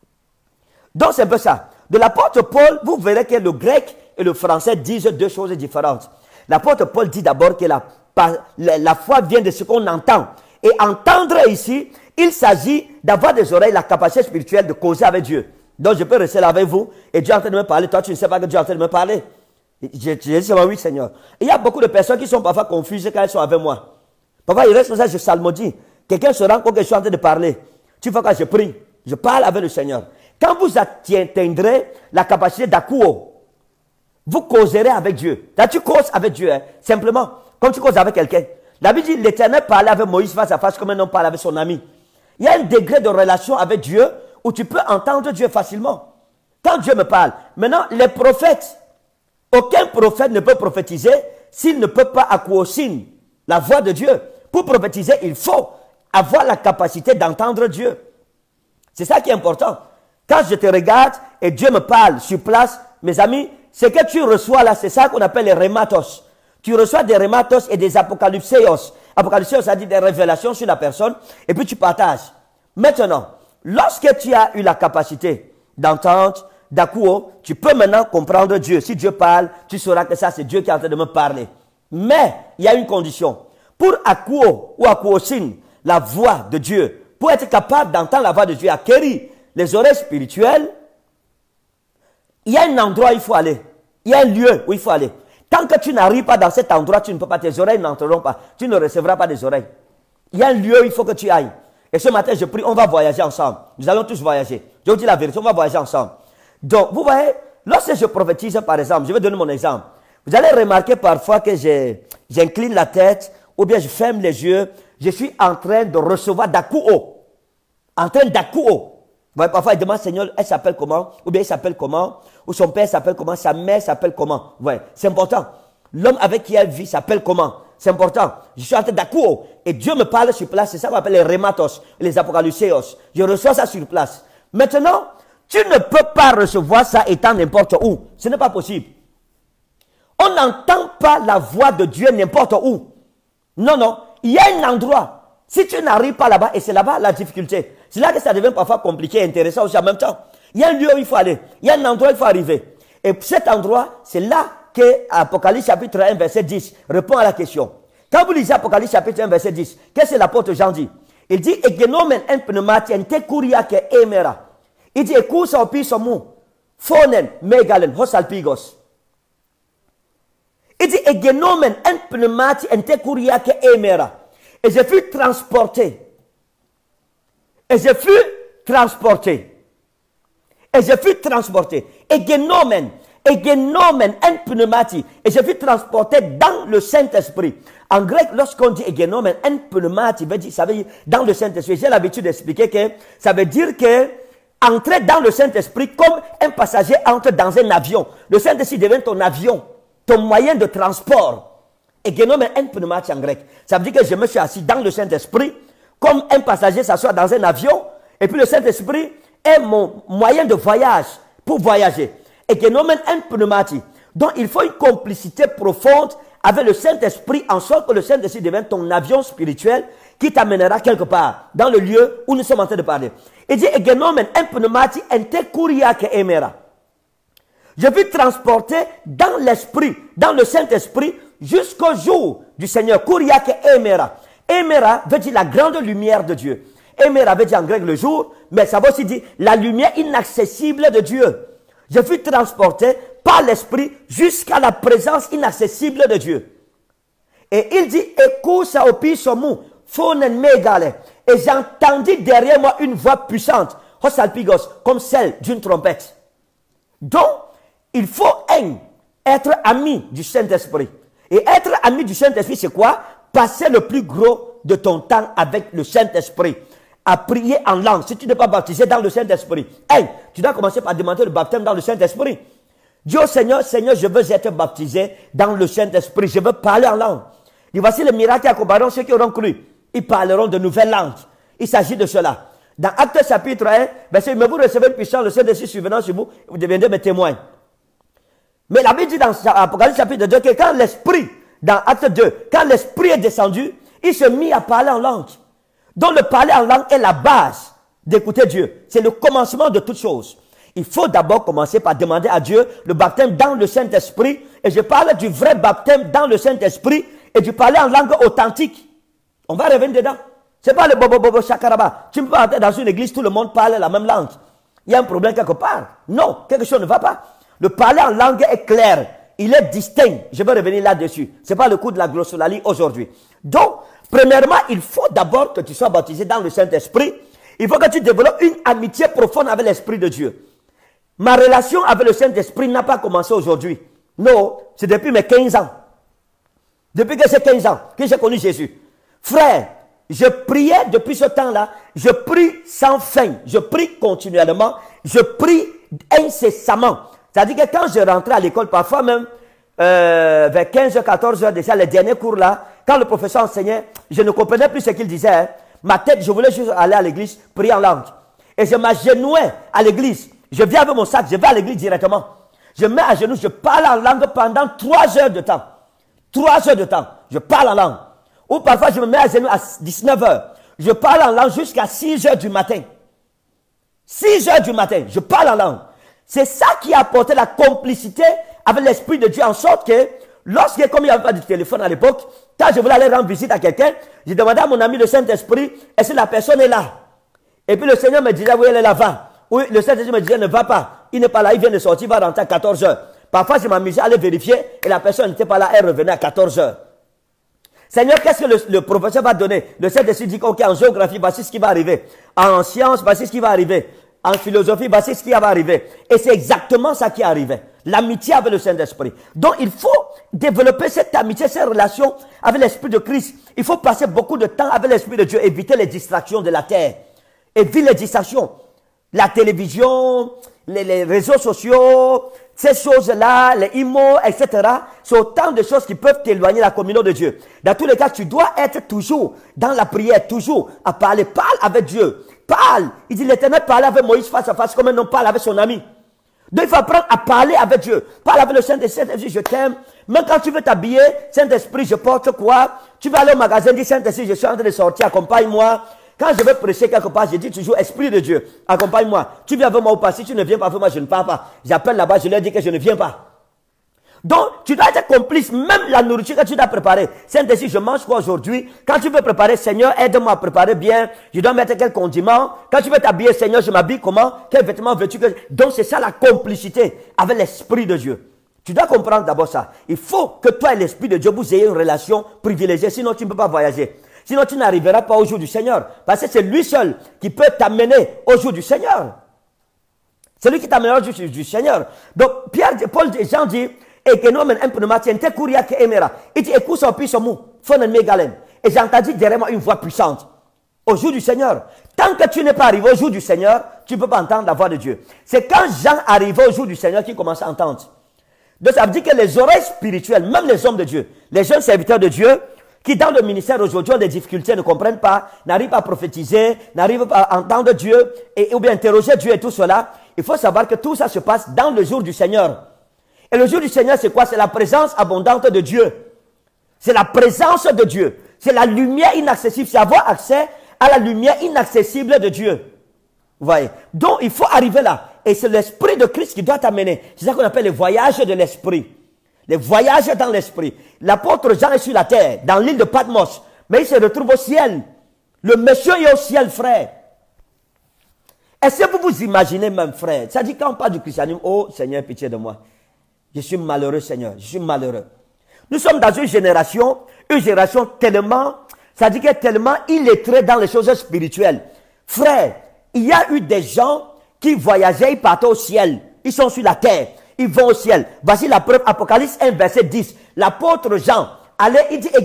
Donc, c'est un peu ça. De l'apôtre Paul, vous verrez que le grec et le français disent deux choses différentes. L'apôtre Paul dit d'abord que la, la, la foi vient de ce qu'on entend. Et entendre ici, il s'agit d'avoir des oreilles, la capacité spirituelle de causer avec Dieu. Donc je peux rester là avec vous et Dieu est en train de me parler. Toi, tu ne sais pas que Dieu est en train de me parler. Je dis seulement oui, Seigneur. Et il y a beaucoup de personnes qui sont parfois confuses quand elles sont avec moi. Parfois, il reste comme ça, je salmodie. Quelqu'un se rend compte que je suis en train de parler. Tu vois quand je prie, je parle avec le Seigneur. Quand vous atteindrez la capacité d'akuo, vous causerez avec Dieu. Là, tu causes avec Dieu, hein, simplement, comme tu causes avec quelqu'un. La Bible dit, l'Éternel parlait avec Moïse face à face comme un homme parle avec son ami. Il y a un degré de relation avec Dieu où tu peux entendre Dieu facilement. Quand Dieu me parle. Maintenant, les prophètes, aucun prophète ne peut prophétiser s'il ne peut pas acquosin la voix de Dieu. Pour prophétiser, il faut avoir la capacité d'entendre Dieu. C'est ça qui est important. Quand je te regarde et Dieu me parle sur place, mes amis, ce que tu reçois là, c'est ça qu'on appelle les rhématos. Tu reçois des rhématos et des apocalypséos. Apocalypséos, ça dit des révélations sur la personne, et puis tu partages. Maintenant, lorsque tu as eu la capacité d'entendre, d'akuo, tu peux maintenant comprendre Dieu. Si Dieu parle, tu sauras que ça, c'est Dieu qui est en train de me parler. Mais, il y a une condition. Pour akuo ou akuosin, la voix de Dieu, pour être capable d'entendre la voix de Dieu, acquérir les oreilles spirituelles, il y a un endroit où il faut aller. Il y a un lieu où il faut aller. Tant que tu n'arrives pas dans cet endroit, tu ne peux pas, tes oreilles n'entreront pas. Tu ne recevras pas des oreilles. Il y a un lieu où il faut que tu ailles. Et ce matin, je prie, on va voyager ensemble. Nous allons tous voyager. Je vous dis la vérité, on va voyager ensemble. Donc, vous voyez, lorsque je prophétise, par exemple, je vais donner mon exemple. Vous allez remarquer parfois que j'incline la tête, ou bien je ferme les yeux. Je suis en train de recevoir d'akuo. En train d'akuo. Vous voyez, parfois, il demande, Seigneur, elle s'appelle comment? Ou bien il s'appelle comment? Ou son père s'appelle comment? Sa mère s'appelle comment? Vous voyez, c'est important. L'homme avec qui elle vit s'appelle comment? C'est important. Je suis en train d'akuo. Et Dieu me parle sur place. C'est ça qu'on appelle les rhématos, les apocalypséos. Je reçois ça sur place. Maintenant, tu ne peux pas recevoir ça étant n'importe où. Ce n'est pas possible. On n'entend pas la voix de Dieu n'importe où. Non, non. Il y a un endroit. Si tu n'arrives pas là-bas, et c'est là-bas la difficulté. C'est là que ça devient parfois compliqué et intéressant aussi en même temps. Il y a un lieu où il faut aller. Il y a un endroit où il faut arriver. Et cet endroit, c'est là que Apocalypse chapitre un, verset dix répond à la question. Quand vous lisez Apocalypse chapitre un, verset dix, qu'est-ce que l'apôtre Jean dit? Il dit, Egenomen en pneumati en te kuria ke emera. Il dit, ekusa opisomu, fonen, megalen, hosalpigos. Il dit, Egenomen en pneumati en te kuria ke emera. Et je fus transporté. Et je fus transporté. Et je fus transporté. Egenomen. Egenomen en pneumati. Et je fus transporté dans le Saint-Esprit. En grec, lorsqu'on dit egenomen en pneumati, ça veut dire dans le Saint-Esprit. J'ai l'habitude d'expliquer que ça veut dire que entrer dans le Saint-Esprit comme un passager entre dans un avion. Le Saint-Esprit devient ton avion, ton moyen de transport. Egenomen en pneumati en grec. Ça veut dire que je me suis assis dans le Saint-Esprit comme un passager s'assoit dans un avion. Et puis le Saint-Esprit est mon moyen de voyage pour voyager. Egenomen en pneumati. Donc il faut une complicité profonde avec le Saint-Esprit en sorte que le Saint-Esprit devienne ton avion spirituel qui t'amènera quelque part dans le lieu où nous sommes en train de parler. Il dit Egenomen en pneumati en te kuria ke emera. Je fus transporté dans l'esprit, dans le Saint-Esprit jusqu'au jour du Seigneur. Kuria ke emera. Emera veut dire la grande lumière de Dieu. Emera veut dire en grec le jour, mais ça veut aussi dire la lumière inaccessible de Dieu. Je fus transporté par l'Esprit jusqu'à la présence inaccessible de Dieu. Et il dit, Ekusa opisomu, fonen megale. Et j'entendis derrière moi une voix puissante, hosalpigos, comme celle d'une trompette. Donc, il faut un, être ami du Saint-Esprit. Et être ami du Saint-Esprit, c'est quoi? Passer le plus gros de ton temps avec le Saint-Esprit. À prier en langue. Si tu n'es pas baptisé dans le Saint-Esprit, hey, tu dois commencer par demander le baptême dans le Saint-Esprit. Dis au Seigneur, Seigneur, je veux être baptisé dans le Saint-Esprit. Je veux parler en langue. Et voici le miracle qui accompagneront ceux qui auront cru. Ils parleront de nouvelles langues. Il s'agit de cela. Dans Actes chapitre un, verset, mais vous recevez une puissance, le Saint-Esprit survenant sur vous, vous deviendrez mes témoins. Mais la Bible dit dans Apocalypse chapitre deux que quand l'Esprit, dans Acte deux, quand l'Esprit est descendu, il se mit à parler en langue. Donc le parler en langue est la base d'écouter Dieu. C'est le commencement de toutes choses. Il faut d'abord commencer par demander à Dieu le baptême dans le Saint-Esprit. Et je parle du vrai baptême dans le Saint-Esprit et du parler en langue authentique. On va revenir dedans. Ce n'est pas le bobo bobo chakaraba. Tu ne peux pas entrer dans une église, tout le monde parle la même langue. Il y a un problème quelque part. Non, quelque chose ne va pas. Le parler en langue est clair. Il est distinct. Je vais revenir là-dessus. Ce n'est pas le coup de la glossolalie aujourd'hui. Donc, premièrement, il faut d'abord que tu sois baptisé dans le Saint-Esprit. Il faut que tu développes une amitié profonde avec l'Esprit de Dieu. Ma relation avec le Saint-Esprit n'a pas commencé aujourd'hui. Non, c'est depuis mes quinze ans. Depuis que j'ai quinze ans que j'ai connu Jésus. Frère, je priais depuis ce temps-là. Je prie sans fin. Je prie continuellement. Je prie incessamment. C'est-à-dire que quand je rentrais à l'école, parfois même, euh, vers quinze heures, quatorze heures, déjà les derniers cours là, quand le professeur enseignait, je ne comprenais plus ce qu'il disait. Hein. Ma tête, je voulais juste aller à l'église, prier en langue. Et je m'agenouais à l'église. Je viens avec mon sac, je vais à l'église directement. Je mets à genoux, je parle en langue pendant trois heures de temps. Trois heures de temps, je parle en langue. Ou parfois, je me mets à genoux à dix-neuf heures. Je parle en langue jusqu'à six heures du matin. six heures du matin, je parle en langue. C'est ça qui a apporté la complicité avec l'Esprit de Dieu en sorte que, lorsque, comme il n'y avait pas de téléphone à l'époque, quand je voulais aller rendre visite à quelqu'un, j'ai demandé à mon ami le Saint-Esprit, est-ce que la personne est là? Et puis le Seigneur me disait, oui, elle est là-bas. Oui, le Saint-Esprit me disait, ne va pas. Il n'est pas là, il vient de sortir, il va rentrer à quatorze heures. Parfois, je m'amusais à aller vérifier et la personne n'était pas là, elle revenait à quatorze heures. Seigneur, qu'est-ce que le, le professeur va donner? Le Saint-Esprit dit, ok, en géographie, voici ce qui va arriver. En sciences, voici ce qui va arriver. En philosophie, voici ce qui va arriver. Et c'est exactement ça qui est arrivé. L'amitié avec le Saint-Esprit. Donc, il faut développer cette amitié, cette relation avec l'Esprit de Christ. Il faut passer beaucoup de temps avec l'Esprit de Dieu, éviter les distractions de la terre. Éviter les distractions. La télévision, les, les réseaux sociaux, ces choses-là, les imos, et cetera. C'est autant de choses qui peuvent t'éloigner de la communion de Dieu. Dans tous les cas, tu dois être toujours dans la prière, toujours à parler. Parle avec Dieu. Parle. Il dit, l'Éternel parlait avec Moïse face à face comme un homme parle avec son ami. Donc, il faut apprendre à parler avec Dieu. Parle avec le Saint-Esprit. Saint-Esprit, je t'aime. Même quand tu veux t'habiller, Saint-Esprit, je porte quoi? Tu vas aller au magasin, dis, Saint-Esprit, je suis en train de sortir, accompagne-moi. Quand je vais prêcher quelque part, je dis toujours, Esprit de Dieu, accompagne-moi. Tu viens avec moi ou pas? Si tu ne viens pas avec moi, je ne pars pas. J'appelle là-bas, je leur dis que je ne viens pas. Donc, tu dois être complice, même la nourriture que tu dois préparer. Saint-Esprit, je mange quoi aujourd'hui? Quand tu veux préparer, Seigneur, aide-moi à préparer bien. Je dois mettre quel condiment? Quand tu veux t'habiller, Seigneur, je m'habille comment? Quel vêtement veux-tu que... Donc, c'est ça la complicité avec l'Esprit de Dieu. Tu dois comprendre d'abord ça. Il faut que toi et l'Esprit de Dieu, vous ayez une relation privilégiée. Sinon, tu ne peux pas voyager. Sinon, tu n'arriveras pas au jour du Seigneur. Parce que c'est lui seul qui peut t'amener au jour du Seigneur. C'est lui qui t'amènera au jour du Seigneur. Donc, Pierre, Paul et Jean disent, et que nous, un peu de matière, te courir que émera. Il dit, écoute son puissant mot, fon en mégalen. Et j'ai entendu derrière moi une voix puissante. Au jour du Seigneur. Tant que tu n'es pas arrivé au jour du Seigneur, tu ne peux pas entendre la voix de Dieu. C'est quand Jean arrivait au jour du Seigneur qu'il commence à entendre. Donc ça veut dire que les oreilles spirituelles, même les hommes de Dieu, les jeunes serviteurs de Dieu, qui dans le ministère aujourd'hui ont des difficultés, ne comprennent pas, n'arrivent pas à prophétiser, n'arrivent pas à entendre Dieu, et, ou bien interroger Dieu et tout cela, il faut savoir que tout ça se passe dans le jour du Seigneur. Et le jour du Seigneur, c'est quoi? C'est la présence abondante de Dieu. C'est la présence de Dieu. C'est la lumière inaccessible. C'est avoir accès à la lumière inaccessible de Dieu. Vous voyez? Donc, il faut arriver là. Et c'est l'Esprit de Christ qui doit t'amener. C'est ça qu'on appelle les voyages de l'Esprit. Les voyages dans l'Esprit. L'apôtre Jean est sur la terre, dans l'île de Patmos. Mais il se retrouve au ciel. Le monsieur est au ciel, frère. Est-ce que vous vous imaginez même, frère? Ça dit quand on parle du christianisme, oh Seigneur, pitié de moi. Je suis malheureux, Seigneur. Je suis malheureux. Nous sommes dans une génération, une génération tellement, ça dit que tellement illettrée dans les choses spirituelles. Frère, il y a eu des gens qui voyageaient, ils partaient au ciel. Ils sont sur la terre. Ils vont au ciel. Voici la preuve, Apocalypse un, verset dix. L'apôtre Jean allait, il dit,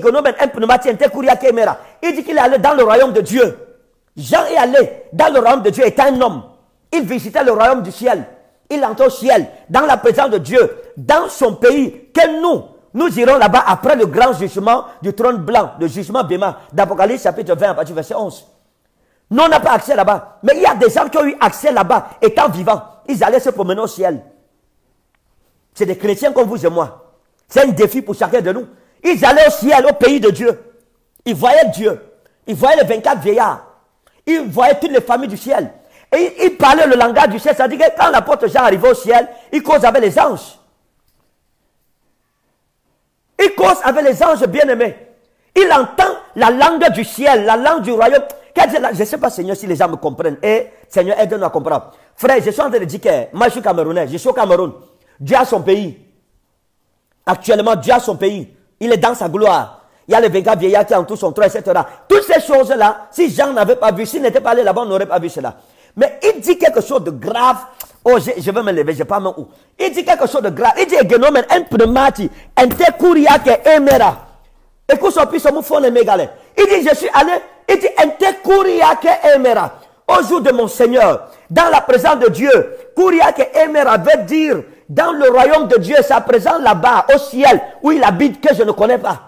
il dit qu'il est allé dans le royaume de Dieu. Jean est allé dans le royaume de Dieu, étant un homme. Il visitait le royaume du ciel. Il entre au ciel, dans la présence de Dieu, dans son pays, que nous, nous irons là-bas après le grand jugement du trône blanc, le jugement Béma, d'Apocalypse chapitre vingt, à partir du verset onze. Nous, on n'a pas accès là-bas. Mais il y a des gens qui ont eu accès là-bas, étant vivants. Ils allaient se promener au ciel. C'est des chrétiens comme vous et moi. C'est un défi pour chacun de nous. Ils allaient au ciel, au pays de Dieu. Ils voyaient Dieu. Ils voyaient les vingt-quatre vieillards. Ils voyaient toutes les familles du ciel. Et il parlait le langage du ciel. C'est-à-dire que quand l'apôtre Jean arrivait au ciel, il cause avec les anges. Il cause avec les anges bien-aimés. Il entend la langue du ciel, la langue du royaume. Je ne sais pas, Seigneur, si les gens me comprennent. Et Seigneur, aide-nous à comprendre. Frère, je suis en train de dire que moi, je suis camerounais. Je suis au Cameroun. Dieu a son pays. Actuellement, Dieu a son pays. Il est dans sa gloire. Il y a les vingt-quatre vieillards qui entourent son trône, et cetera. Toutes ces choses-là, si Jean n'avait pas vu, s'il n'était pas allé là-bas, on n'aurait pas vu cela. Mais il dit quelque chose de grave. Oh, je, je vais me lever, je ne sais pas où. Il dit quelque chose de grave. Il dit, Genomen, un pneumati, un tekuria que emera. Écoute son puissant moufon et mégalé. Il dit, je suis allé, il dit, un tekuria que emera. Au jour de mon Seigneur, dans la présence de Dieu, kuria que emera veut dire, dans le royaume de Dieu, sa présence là-bas, au ciel, où il habite, que je ne connais pas.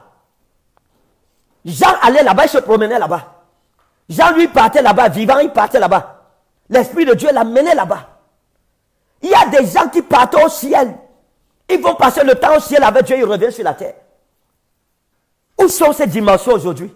Jean allait là-bas, il se promenait là-bas. Jean lui partait là-bas, vivant, il partait là-bas. L'Esprit de Dieu l'amenait là-bas. Il y a des gens qui partent au ciel. Ils vont passer le temps au ciel avec Dieu, ils reviennent sur la terre. Où sont ces dimensions aujourd'hui?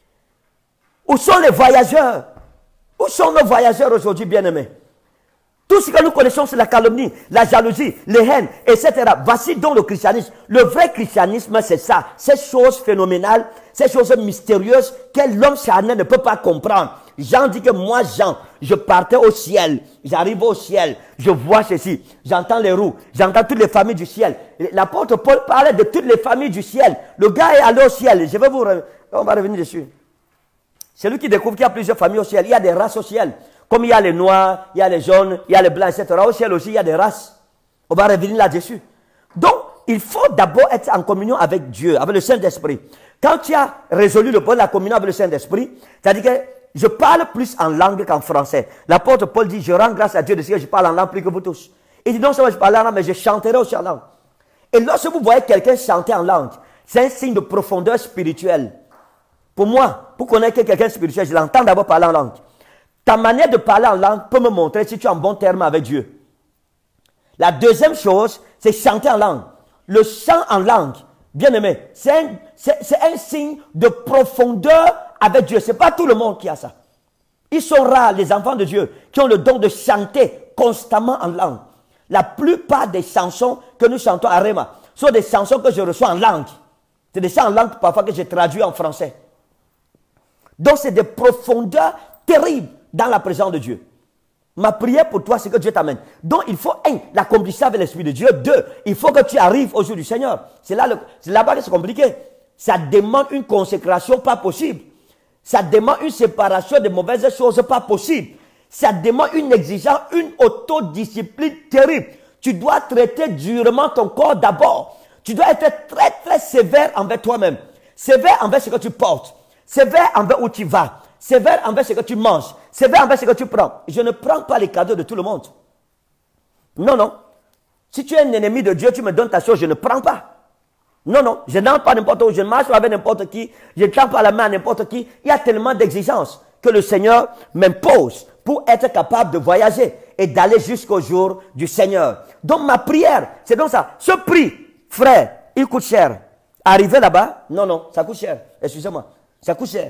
Où sont les voyageurs? Où sont nos voyageurs aujourd'hui, bien-aimés? Tout ce que nous connaissons, c'est la calomnie, la jalousie, les haines, et cetera. Voici donc le christianisme. Le vrai christianisme, c'est ça. Ces choses phénoménales, ces choses mystérieuses que l'homme charnel ne peut pas comprendre. Jean dit que moi, Jean, je partais au ciel. J'arrive au ciel. Je vois ceci. J'entends les roues. J'entends toutes les familles du ciel. L'apôtre Paul parlait de toutes les familles du ciel. Le gars est allé au ciel. Je vais vous... On va revenir dessus. C'est lui qui découvre qu'il y a plusieurs familles au ciel. Il y a des races au ciel. Comme il y a les noirs, il y a les jaunes, il y a les blancs, et cetera. Au ciel aussi, il y a des races. On va revenir là-dessus. Donc, il faut d'abord être en communion avec Dieu, avec le Saint-Esprit. Quand tu as résolu le problème de la communion avec le Saint-Esprit, c'est-à-dire que je parle plus en langue qu'en français. L'apôtre Paul dit, je rends grâce à Dieu de ce que je parle en langue plus que vous tous. Il dit, non seulement je parle en langue, mais je chanterai aussi en langue. Et lorsque vous voyez quelqu'un chanter en langue, c'est un signe de profondeur spirituelle. Pour moi, pour connaître quelqu'un spirituel, je l'entends d'abord parler en langue. Ta manière de parler en langue peut me montrer si tu es en bon terme avec Dieu. La deuxième chose, c'est chanter en langue. Le chant en langue, bien aimé, c'est un, un signe de profondeur avec Dieu. Ce n'est pas tout le monde qui a ça. Ils sont rares, les enfants de Dieu, qui ont le don de chanter constamment en langue. La plupart des chansons que nous chantons à Réma sont des chansons que je reçois en langue. C'est des chants en langue parfois que j'ai traduits en français. Donc c'est des profondeurs terribles dans la présence de Dieu. Ma prière pour toi, c'est que Dieu t'amène. Donc il faut, un, l'accomplissement avec l'Esprit de Dieu. Deux, il faut que tu arrives au jour du Seigneur. C'est là, c'est là-bas que c'est compliqué. Ça demande une consécration pas possible. Ça demande une séparation de mauvaises choses pas possible. Ça demande une exigence, une autodiscipline terrible. Tu dois traiter durement ton corps d'abord. Tu dois être très très sévère envers toi-même. Sévère envers ce que tu portes. Sévère envers où tu vas. Sévère envers ce que tu manges. Sévère envers ce que tu prends. Je ne prends pas les cadeaux de tout le monde. Non, non. Si tu es un ennemi de Dieu, tu me donnes ta chose, je ne prends pas. Non, non. Je n'entre pas n'importe où. Je ne marche pas avec n'importe qui. Je ne tends pas la main à n'importe qui. Il y a tellement d'exigences que le Seigneur m'impose pour être capable de voyager et d'aller jusqu'au jour du Seigneur. Donc ma prière, c'est donc ça. Ce prix, frère, il coûte cher. Arriver là-bas, non, non, ça coûte cher. Excusez-moi, ça coûte cher.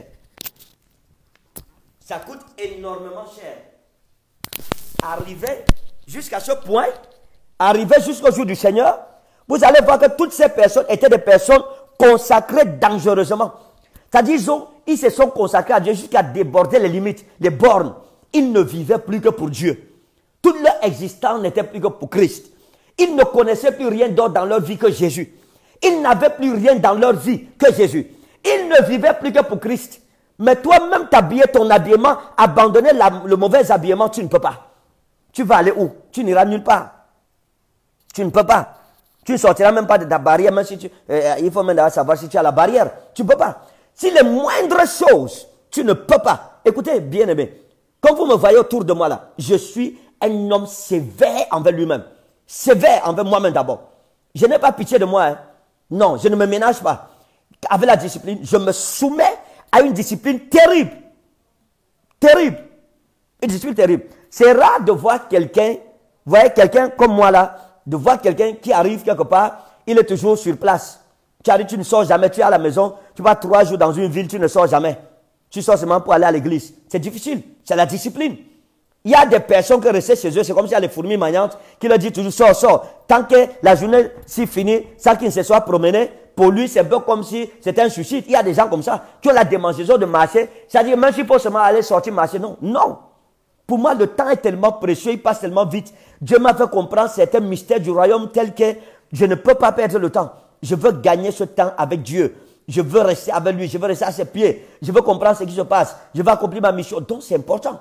Ça coûte énormément cher. Arriver jusqu'à ce point, arriver jusqu'au jour du Seigneur, vous allez voir que toutes ces personnes étaient des personnes consacrées dangereusement. C'est-à-dire, ils, ont, ils se sont consacrés à Dieu jusqu'à déborder les limites, les bornes. Ils ne vivaient plus que pour Dieu. Toute leur existence n'était plus que pour Christ. Ils ne connaissaient plus rien d'autre dans leur vie que Jésus. Ils n'avaient plus rien dans leur vie que Jésus. Ils ne vivaient plus que pour Christ. Mais toi-même t'habiller ton habillement, abandonner la, le mauvais habillement, tu ne peux pas. Tu vas aller où? Tu n'iras nulle part. Tu ne peux pas. Tu ne sortiras même pas de ta barrière, même si tu, euh, il faut même savoir si tu as la barrière. Tu ne peux pas. Si les moindres choses, tu ne peux pas. Écoutez, bien aimé, quand vous me voyez autour de moi là, je suis un homme sévère envers lui-même. Sévère envers moi-même d'abord. Je n'ai pas pitié de moi. Hein. Non, je ne me ménage pas. Avec la discipline, je me soumets à une discipline terrible. Terrible. Une discipline terrible. C'est rare de voir quelqu'un, vous voyez quelqu'un comme moi là, de voir quelqu'un qui arrive quelque part, il est toujours sur place. Tu arrives, tu ne sors jamais, tu es à la maison, tu vas trois jours dans une ville, tu ne sors jamais. Tu sors seulement pour aller à l'église. C'est difficile, c'est la discipline. Il y a des personnes qui restent chez eux, c'est comme s'il y a les fourmis maniantes qui leur disent toujours sors, sors. Tant que la journée s'y finit, sans qu'ils ne se soient promenés, pour lui c'est un peu comme si c'était un suicide. Il y a des gens comme ça qui ont la démangeaison de marcher. C'est-à-dire même s'il faut seulement aller sortir marcher, non. Non. Pour moi, le temps est tellement précieux, il passe tellement vite. Dieu m'a fait comprendre certains mystères du royaume tel que je ne peux pas perdre le temps. Je veux gagner ce temps avec Dieu. Je veux rester avec lui, je veux rester à ses pieds. Je veux comprendre ce qui se passe. Je veux accomplir ma mission. Donc c'est important.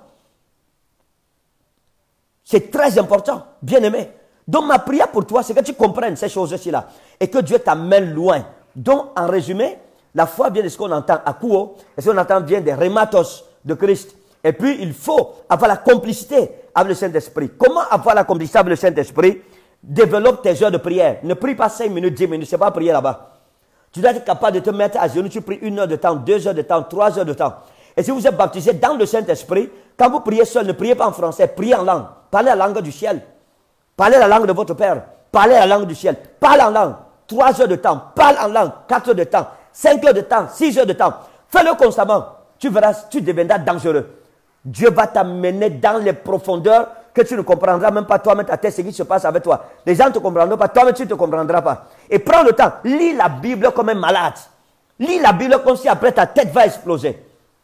C'est très important, bien aimé. Donc ma prière pour toi, c'est que tu comprennes ces choses-ci là. Et que Dieu t'amène loin. Donc en résumé, la foi vient de ce qu'on entend à Kouo. Et ce qu'on entend vient des rématos de Christ. Et puis il faut avoir la complicité avec le Saint-Esprit. Comment avoir la complicité avec le Saint-Esprit? Développe tes heures de prière. Ne prie pas cinq minutes, dix minutes, c'est pas prier là-bas. Tu dois être capable de te mettre à genoux, tu pries une heure de temps, deux heures de temps, trois heures de temps. Et si vous êtes baptisé dans le Saint-Esprit, quand vous priez seul, ne priez pas en français, priez en langue. Parlez la langue du ciel. Parlez la langue de votre Père. Parlez la langue du ciel. Parlez en langue. Trois heures de temps. Parle en langue. Quatre heures de temps. Cinq heures de temps. Six heures de temps. Fais-le constamment. Tu verras, tu deviendras dangereux. Dieu va t'amener dans les profondeurs que tu ne comprendras même pas toi-même ta tête, ce qui se passe avec toi. Les gens ne te comprendront pas, toi-même tu ne te comprendras pas. Et prends le temps, lis la Bible comme un malade. Lis la Bible comme si après ta tête va exploser.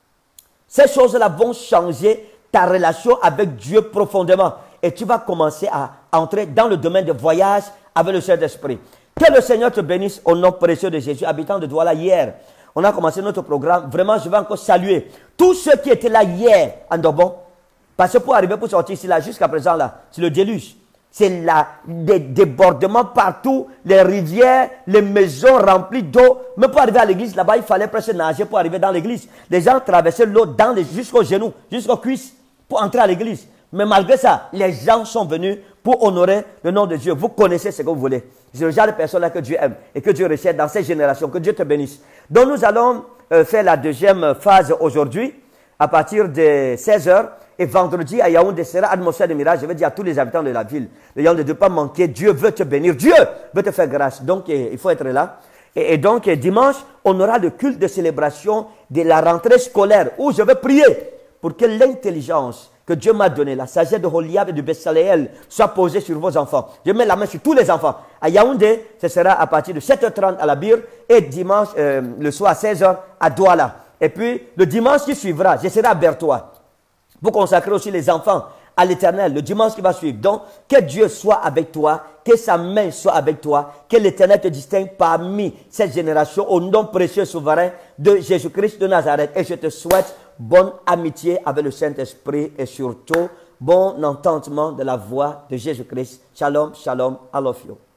Ces choses-là vont changer ta relation avec Dieu profondément. Et tu vas commencer à entrer dans le domaine de voyage avec le Saint-Esprit. Que le Seigneur te bénisse au nom précieux de Jésus, habitant de Douala hier. On a commencé notre programme. Vraiment, je vais encore saluer tous ceux qui étaient là hier en Dobon. Parce que pour arriver, pour sortir ici, là, jusqu'à présent, là, c'est le déluge. C'est des débordements partout, les rivières, les maisons remplies d'eau. Mais pour arriver à l'église, là-bas, il fallait presque nager pour arriver dans l'église. Les gens traversaient l'eau jusqu'aux genoux, jusqu'aux cuisses, pour entrer à l'église. Mais malgré ça, les gens sont venus pour honorer le nom de Dieu. Vous connaissez ce que vous voulez. C'est le genre de personnes-là que Dieu aime et que Dieu recherche dans cette génération. Que Dieu te bénisse. Donc nous allons euh, faire la deuxième phase aujourd'hui, à partir de seize heures. Et vendredi, à Yaoundé sera atmosphère de mirage. Je vais dire à tous les habitants de la ville, de Yaoundé, de ne pas manquer. Dieu veut te bénir. Dieu veut te faire grâce. Donc, eh, il faut être là. Et, et donc, eh, dimanche, on aura le culte de célébration de la rentrée scolaire où je vais prier pour que l'intelligence que Dieu m'a donné, la sagesse de Holiab et de Bessaleel, soit posée sur vos enfants. Je mets la main sur tous les enfants. À Yaoundé, ce sera à partir de sept heures trente à la Bire et dimanche, euh, le soir à seize heures à Douala. Et puis, le dimanche qui suivra, je serai à Bertois. Pour consacrer aussi les enfants à l'Éternel, le dimanche qui va suivre. Donc, que Dieu soit avec toi, que sa main soit avec toi, que l'Éternel te distingue parmi cette génération au nom précieux souverain de Jésus-Christ de Nazareth. Et je te souhaite bonne amitié avec le Saint-Esprit et surtout bon entendement de la voix de Jésus-Christ. Shalom, shalom, I love you.